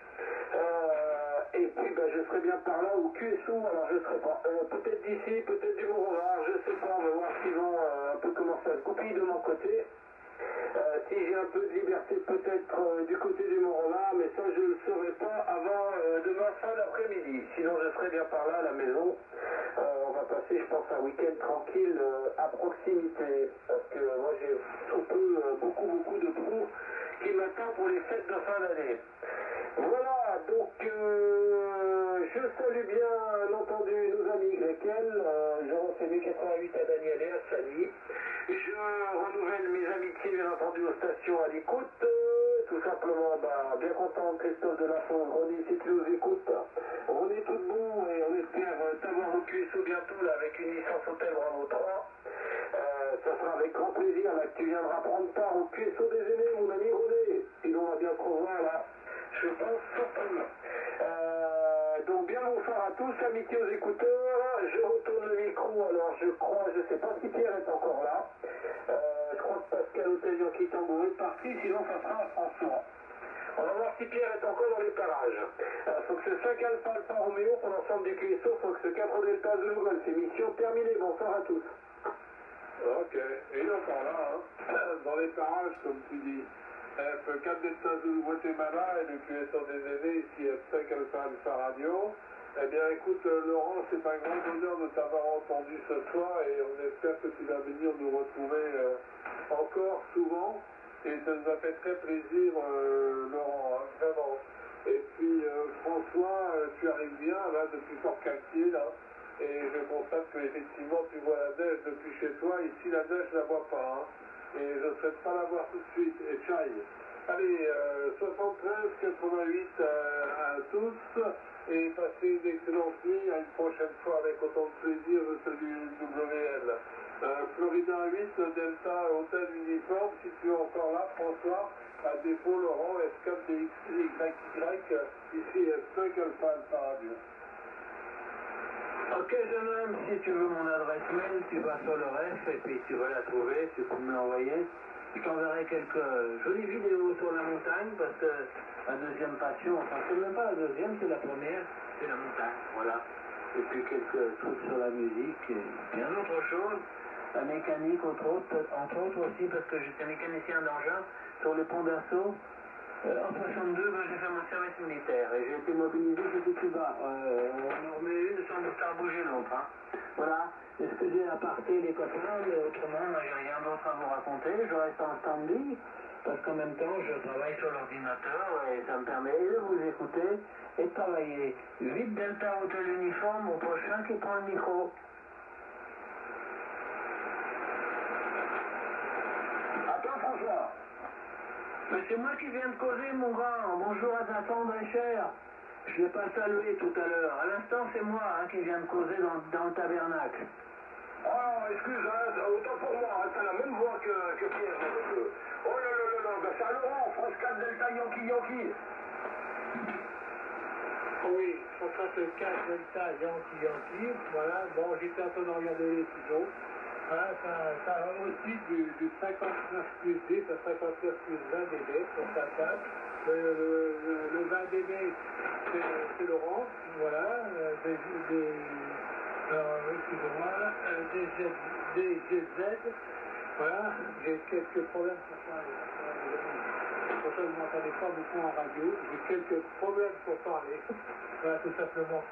A: Euh, et puis ben, je serai bien par là au Q S O, alors je serai pas. Euh, peut-être d'ici, peut-être du Mont-Revard, je sais pas, on va voir s'ils vont euh, un peu commencer à se goupiller de mon côté. Euh, si j'ai un peu de liberté peut-être euh, du côté du Mont-Revard, mais ça je ne le saurai pas avant euh, demain fin d'après-midi. Sinon je serai bien par là à la maison. Euh, on va passer je pense un week-end tranquille euh, à proximité. Parce que euh, moi j'ai un peu euh, beaucoup beaucoup de pros qui m'attendent pour les fêtes de fin d'année. Voilà, donc euh, je salue bien entendu nos amis grecs, euh, je recevais quatre-vingt-huit à Daniel et à Sally. Je renouvelle mes amitiés bien entendu aux stations à l'écoute. Euh, tout simplement, bah, bien content Christophe de la Fond, René si tu nous écoutes. René tout debout et on espère t'avoir au Q S O bientôt là, avec une licence Hôtel Bravo trois. Euh, ça sera avec grand plaisir là, que tu viendras prendre part au Q S O des aînés, mon ami René. Sinon on va bien se revoir là. Je pense surtout. Euh, donc bien bonsoir à tous, amitiés aux écouteurs. Je retourne le micro, alors je crois, je ne sais pas si Pierre est encore là. Euh, je crois que Pascal Hôtel qui est en est parti, sinon ça sera à François. On va voir si Pierre est encore dans les parages. Euh, Fox cinq Alpha Alpha Romeo pour l'ensemble du Q S O, Fox quatre Delta Zulu Golf. Émission terminée, bonsoir à tous.
B: Ok, et il est encore là, hein, dans les parages comme tu dis. F quatre Delta Zulu Guatemala et le Q S O des aînés, ici F cinq Alpha Alpha Radio. Eh bien écoute Laurent, c'est un grand honneur de t'avoir entendu ce soir et on espère que tu vas venir nous retrouver euh, encore souvent. Et ça nous a fait très plaisir euh, Laurent, hein, vraiment. Et puis euh, François, euh, tu arrives bien là depuis Fort-Calquier là. Et je constate que effectivement tu vois la neige depuis chez toi. Ici la neige je la vois pas. Hein. Et je ne souhaite pas la voir tout de suite. Et Chai. Allez, euh, soixante-treize quatre-vingt-huit à, à tous. Et passez une excellente nuit. À une prochaine fois avec autant de plaisir. Je salue W L. Euh, Florida huit, Delta, Hôtel Uniforme, situé encore là, François, à défaut Laurent, S quatre D X Y Y, ici S cinq Alpha Alpha Radio.
A: Ok, jeune homme, si tu veux mon adresse mail, tu vas sur le ref et puis tu vas la trouver, tu peux me l'envoyer. Je t'enverrai quelques jolies vidéos sur la montagne parce que la deuxième passion, enfin c'est même pas la deuxième, c'est la première, c'est la montagne, voilà. Et puis quelques trucs sur la musique et bien d'autres choses. La mécanique, entre autres, entre autres aussi, parce que j'étais mécanicien d'engin sur les ponts d'assaut. Euh, en soixante-deux, ben, j'ai fait mon service militaire et j'ai été mobilisé depuis Cuba. Euh, on en remet une sans nous faire bouger l'autre. Hein. Voilà, c'est ce que j'ai apporté les copains, mais autrement, moi j'ai rien d'autre à vous raconter. Je reste en stand-by parce qu'en même temps, je travaille sur l'ordinateur et ça me permet de vous écouter et de travailler. huit Delta Hotel Uniforme, au prochain qui prend le micro.
C: Attends, François.
A: Mais c'est moi qui viens de causer, mon grand. Bonjour à ta tendre et chère. Je ne l'ai pas salué tout à l'heure. À l'instant, c'est moi hein, qui viens de causer dans, dans le tabernacle.
C: Oh, excuse, hein, autant pour moi, hein, t'as la même voix que, que Pierre. Euh, oh là là là là, ben c'est à Laurent, France quatre Delta Yankee Yankee.
E: Oui, soixante-quatre Delta Yankee Yankee, voilà, bon, j'étais en train de regarder les tutos. Hein, ça, ça va aussi du, du cinquante-neuf plus dix à cinquante-neuf plus vingt décibels pour sa table. Le, le, le, le vingt décibels, c'est Laurent, voilà, euh, des, des, alors, excusez-moi, euh, des, Z, des G Z, voilà, j'ai quelques problèmes pour ça. Pour ça, vous ne m'entendez pas beaucoup en radio, j'ai quelques problèmes pour parler, voilà, tout simplement.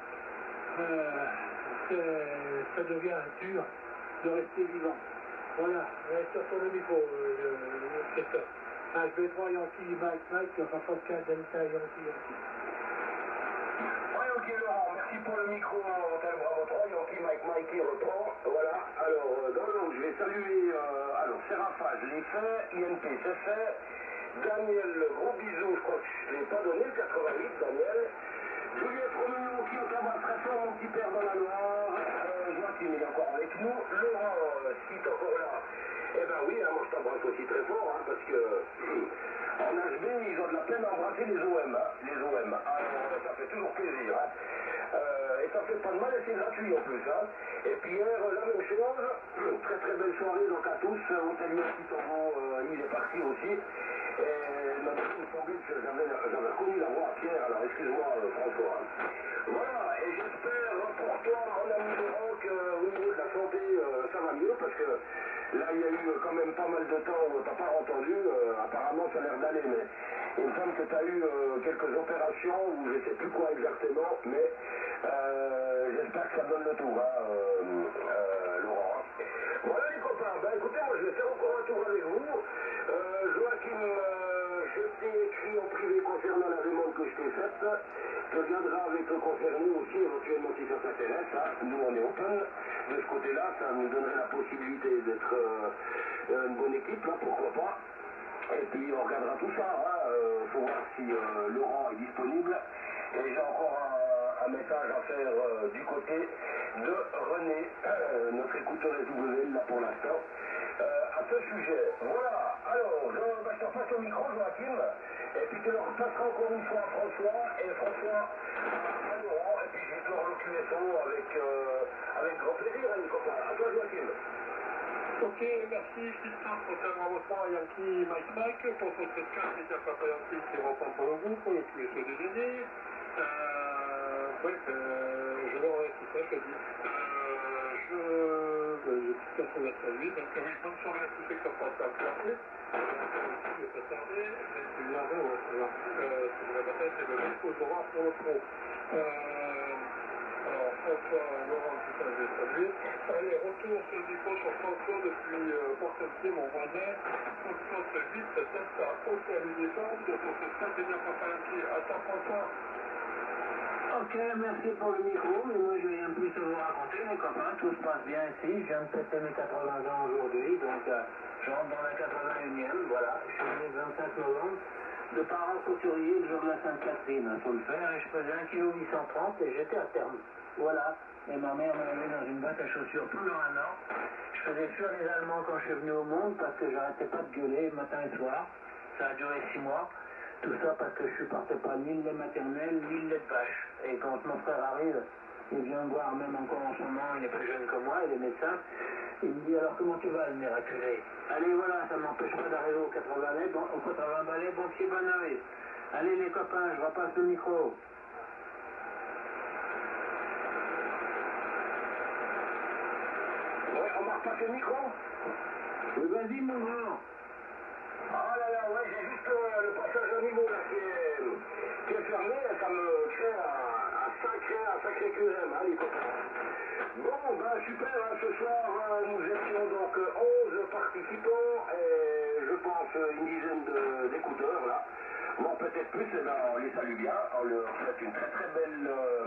E: Euh, ça devient dur de rester vivant. Voilà, reste sur le micro, euh, Christophe. Ah, je vais trois Yankee, Mike, Mike, enfin pas quatre Delta, Yankee, Yankee.
C: Ouais, ok Laurent, merci pour le micro, Hôtel Bravo trois, Yankee Mike Mike qui reprend. Voilà, alors euh, dans l'ordre, je vais saluer, euh, alors Sérapha, je l'ai fait, I N P, c'est fait. Daniel, gros bisous, je crois que je ne l'ai pas donné, le quatre-vingt-huit, Daniel. Juliette Romeo qui t'embrasse très fort, mon petit père dans la Loire. Euh, Joachim, il est encore avec nous. Laurent, euh, si t'es encore là, eh ben oui, hein, moi je t'embrasse aussi très fort, hein, parce que en H B, ils ont de la peine à embrasser les O M, hein, les O M. Alors, ça fait toujours plaisir. Hein. Euh, et ça fait pas de mal et c'est gratuit en plus. Hein. Et Pierre, la même chose. Très très belle soirée donc à tous. Hôtel Yankee Toro, euh, il est parti aussi. Et notre il me semblait que j'avais, j'avais reconnu la voix à Pierre, alors excuse-moi euh, François. Voilà, et j'espère pour toi, mon ami Laurent, qu'au niveau de la santé, euh, ça va mieux, parce que là, il y a eu quand même pas mal de temps où t'as pas entendu, euh, apparemment ça a l'air d'aller, mais il me semble que tu as eu euh, quelques opérations, ou je sais plus quoi exactement, mais euh, j'espère que ça donne le tour, hein, euh, euh, Laurent. Voilà les copains, ben écoutez, moi je vais faire encore un tour avec vous. Euh, Joachim, euh, je t'ai écrit en privé concernant la demande que je t'ai faite. Tu regarderas avec le concerné aussi, éventuellement si ça t'intéresse. Hein. Nous on est open de ce côté-là, ça nous donnerait la possibilité d'être euh, une bonne équipe, là, pourquoi pas. Et puis on regardera tout ça, hein. euh, faut voir si euh, Laurent est disponible. Et j'ai encore un, un message à faire euh, du côté de René, euh, notre écouteur S W là pour l'instant, euh, à ce sujet. Voilà, alors je, bah, je te repasse au micro Joachim, et puis tu le repasseras encore une fois à François, et François à Laurent, et puis je vais clore le Q S O avec, euh, avec grand plaisir, hein, les copains. À toi Joachim.
E: Ok, merci Christophe pour ta bravo trois Yankee Mike Mike, pour ton quatre et ta papa Yankee qui reprend pour le groupe, pour le Q S O de Dédé. Euh, bref, euh, je leur reste tout ça, je te dis. Euh, je... Ben, j'ai plus personne à saluer, donc oui, bonne soirée à tous ceux qui ont pensé à me placer. Je vais pas tarder, mais tu viendras, ouais, ça va. Euh, ce que je vais pas c'est le risque au droit pour le pro. Euh... Alors, François, Laurent, tout ça, j'ai salué. Allez, retour sur le micro sur François depuis euh, Port-Saint-Pied, mon voisin. soixante-huit, Delta Hôtel Uniforme, de soixante-quatre et neuf Papa Yankee. Attends, François.
A: Ok, merci pour le micro, mais moi je viens plus vous raconter, les copains, tout se passe bien ici. Je viens de fêter mes quatre-vingts ans aujourd'hui, donc euh, je rentre dans la quatre-vingt-unième, voilà. Je suis né le vingt-cinq novembre. De parents couturiers le jour de la Sainte-Catherine, il faut le faire, et je faisais un virgule huit cent trente kg et j'étais à terme. Voilà. Et ma mère m'a mis dans une boîte à chaussures pendant un an. Je Je faisais fuir les Allemands quand je suis venu au monde parce que j'arrêtais pas de gueuler matin et soir. Ça a duré six mois. Tout ça parce que je supportais pas ni le lait maternel, ni le lait de vache. Et quand mon frère arrive, il vient me voir même encore en ce moment, il est plus jeune que moi, il est médecin. Il me dit alors comment tu vas le miraculé? Allez voilà, ça m'empêche pas d'arriver au quatre-vingts balais, bon, au quatre-vingts balais, bon pied, bonne arrive. Allez les copains, je repasse le micro.
C: Ouais, on m'a repassé le micro?
A: Oui, vas-y mon grand.
C: Ah là là, ouais, j'ai juste euh, le passage au niveau là qui est, qui est fermé, ça me fait un, un sacré, un sacré Q M, hein, les copains. Bon, ben super, hein, ce soir euh, nous étions donc euh, onze participants et je pense une dizaine de- d'écouteurs là. Bon, peut-être plus, eh ben, on les salue bien, on leur souhaite une très très belle euh,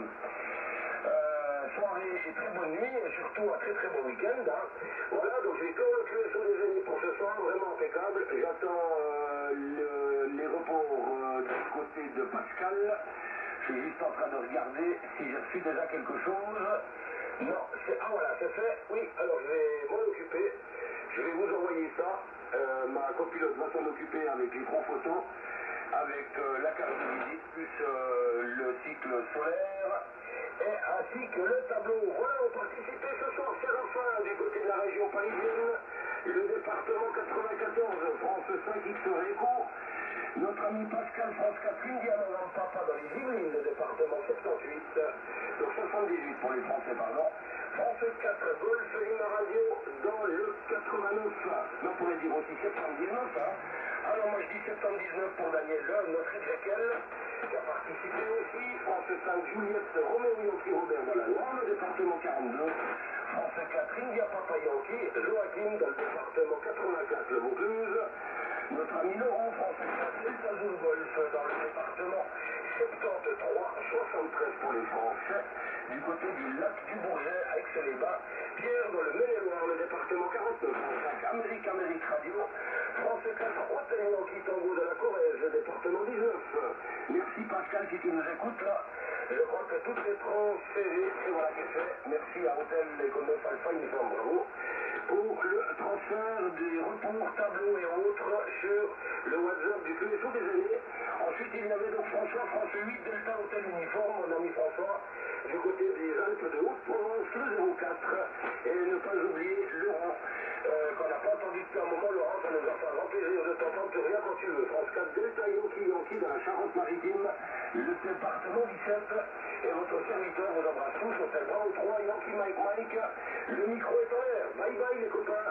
C: euh, soirée et très bonne nuit et surtout un très très bon week-end. Hein. Voilà, donc j'ai tout inclus sur les amis pour ce soir, vraiment impeccable. J'attends euh, le- les reports euh, du côté de Pascal. Je suis juste en train de regarder si j'ai reçu déjà quelque chose. Non, c'est... Ah voilà, c'est fait. Oui, alors je vais m'en occuper. Je vais vous envoyer ça. Euh, ma copilote va s'en occuper avec les trois photos, avec euh, la carte de visite, plus euh, le cycle solaire, et ainsi que le tableau. Voilà, on participe ce soir, c'est enfin du côté de la région parisienne, le département quatre-vingt-quatorze, France cinq X Réco. Notre ami Pascal France Catherine dit alors un papa dans les Yvelines, le département soixante-dix-huit, donc soixante-dix-huit pour les Français, pardon. France quatre Golf Lima Radio dans le quatre-vingt-neuf. Mais on pourrait dire aussi soixante-dix-neuf, hein. Alors moi je dis soixante-dix-neuf pour Daniel Love, notre Ezekiel, qui a participé aussi. France cinq Juliette Roméo Yankee Robert dans la Loire, le département quarante-deux. France quatre India Papa Yankee Joachim dans le département quatre-vingt-quatre, le Vaucluse. Notre ami Laurent, France quatre Delta Zulu Golf dans le département soixante-treize soixante-treize pour les Français. Du côté du lac du Bourget, à Aix-les-Bains. Pierre dans le Maine-et-Loire, le département quarante-neuf. France cinq Amérique Amérique Radio. France quatre Hôtel Yankee Tango de la Corrèze, le département dix-neuf. Merci Pascal si tu nous écoutes là. Je crois que tout est transféré et voilà qui est fait. Merci à Hôtel Econef Alpha Uniforme, bravo. Pour le transfert des reports, tableaux et autres sur le WhatsApp du Q S O des années. Ensuite, il y avait donc François, France huit, Delta Hôtel Uniforme, mon ami François, du côté des Alpes de Haute-Provence, le zéro quatre. Et ne pas oublier Laurent, euh, qu'on n'a pas entendu depuis un moment. Laurent, ça nous a fait un grand plaisir de t'entendre, tu reviens quand tu veux. France quatre, Delta Yankee Yankee dans la Charente-Maritime, le département dix-sept. Et votre serviteur vous embrasse tous, Hôtel Bravo trois, Yankee Mike Mike. Le micro est en l'air. Bye bye les copains.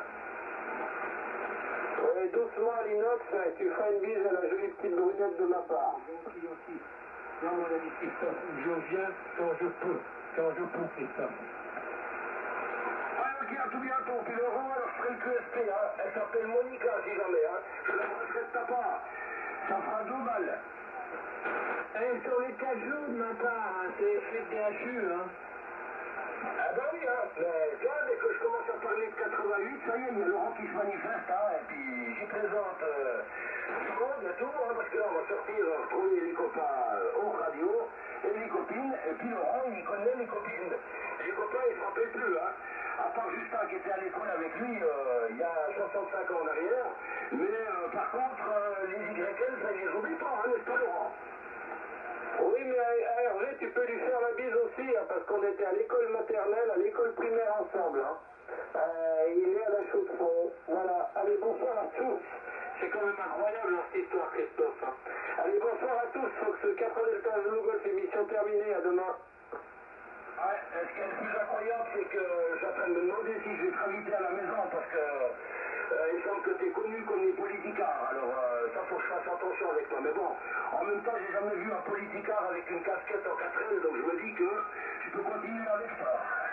A: Ouais, doucement à l'inox, tu feras une bise à la jolie petite brunette de ma part.
E: Non, mon ami Christophe, je viens quand je peux. Quand je peux, Christophe.
C: Ah, ok, à tout bientôt. Puis Laurent, alors je ferai le Q S P, hein. Elle s'appelle Monica, si jamais, hein. Je la brasserai de ta part. Ça fera deux balles.
A: Eh, sur les quatre jours de ma part, hein, c'est fait de D H U, hein.
C: Ah ben oui, hein. Mais tiens, dès que je commence à parler de quatre-vingt-huit, ça y est, il y a Laurent qui se manifeste, hein. Et puis j'y présente euh, du monde et tout, hein, parce que là, on va sortir, on va retrouver les copains euh, hors radio et les copines. Et puis Laurent, il connaît les copines. Les copains, ils ne se rappellent plus, hein. À part Justin qui était à l'école avec lui euh, il y a soixante-cinq ans en arrière. Mais euh, par contre, euh, les Y L, ça, ils les oublie pas, hein, n'est-ce pas Laurent?
A: Oui, mais à Hervé, tu peux lui faire la bise aussi, hein, parce qu'on était à l'école maternelle, à l'école primaire ensemble. Hein. Euh, il est à la chaux de fond. Voilà. Allez, bonsoir à tous. C'est quand même incroyable leur cette histoire, Christophe. Hein. Allez, bonsoir à tous. Fox quatre Delta Zulu Golf, émission terminée. À demain.
C: Ouais, ce qui est le plus incroyable, c'est que je suis en train de me demander si je vais être invité à la maison, parce que euh, il semble que tu es connu comme les politicards. Alors, euh, ça, faut que je fasse attention avec toi. Mais bon, en même temps, j'ai jamais vu un politicard avec une casquette en quatre L, donc je me dis que je peux continuer avec ça.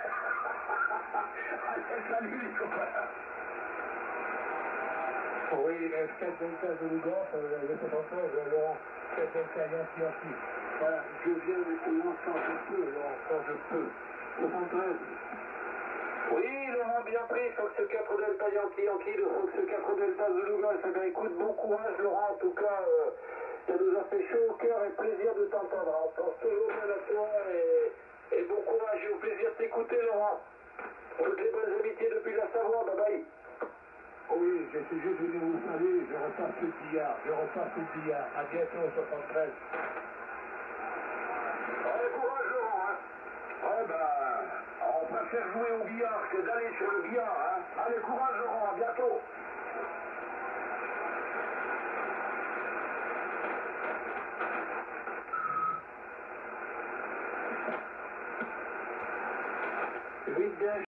C: Allez, salut les copains.
E: Oui, le quatre Delta Zulu Golf, euh, le soixante-treize, euh, Laurent, quatre Delta Yankee Yankee. Voilà, je viens maintenant quand je peux, Laurent, quand je peux. soixante-treize.
A: Oui, Laurent, bien pris. Fox quatre Delta Yankee Yankee, le Fox quatre Delta Zulu Golf. Eh bien, écoute, bon courage, Laurent. En tout cas, euh, ça nous a fait chaud au cœur et plaisir de t'entendre. On pense toujours bien à toi et, et bon courage et au plaisir de t'écouter, Laurent. Toutes les bonnes amitiés depuis la Savoie, bye bye.
E: Oui, je suis juste venu vous saluer, je repasse le billard, je repasse le billard. À bientôt, soixante-treize.
A: Allez, courage, Laurent, hein.
E: Ouais, ben, on préfère jouer au billard que d'aller sur le billard, hein. Allez, courage, Laurent, à bientôt. huit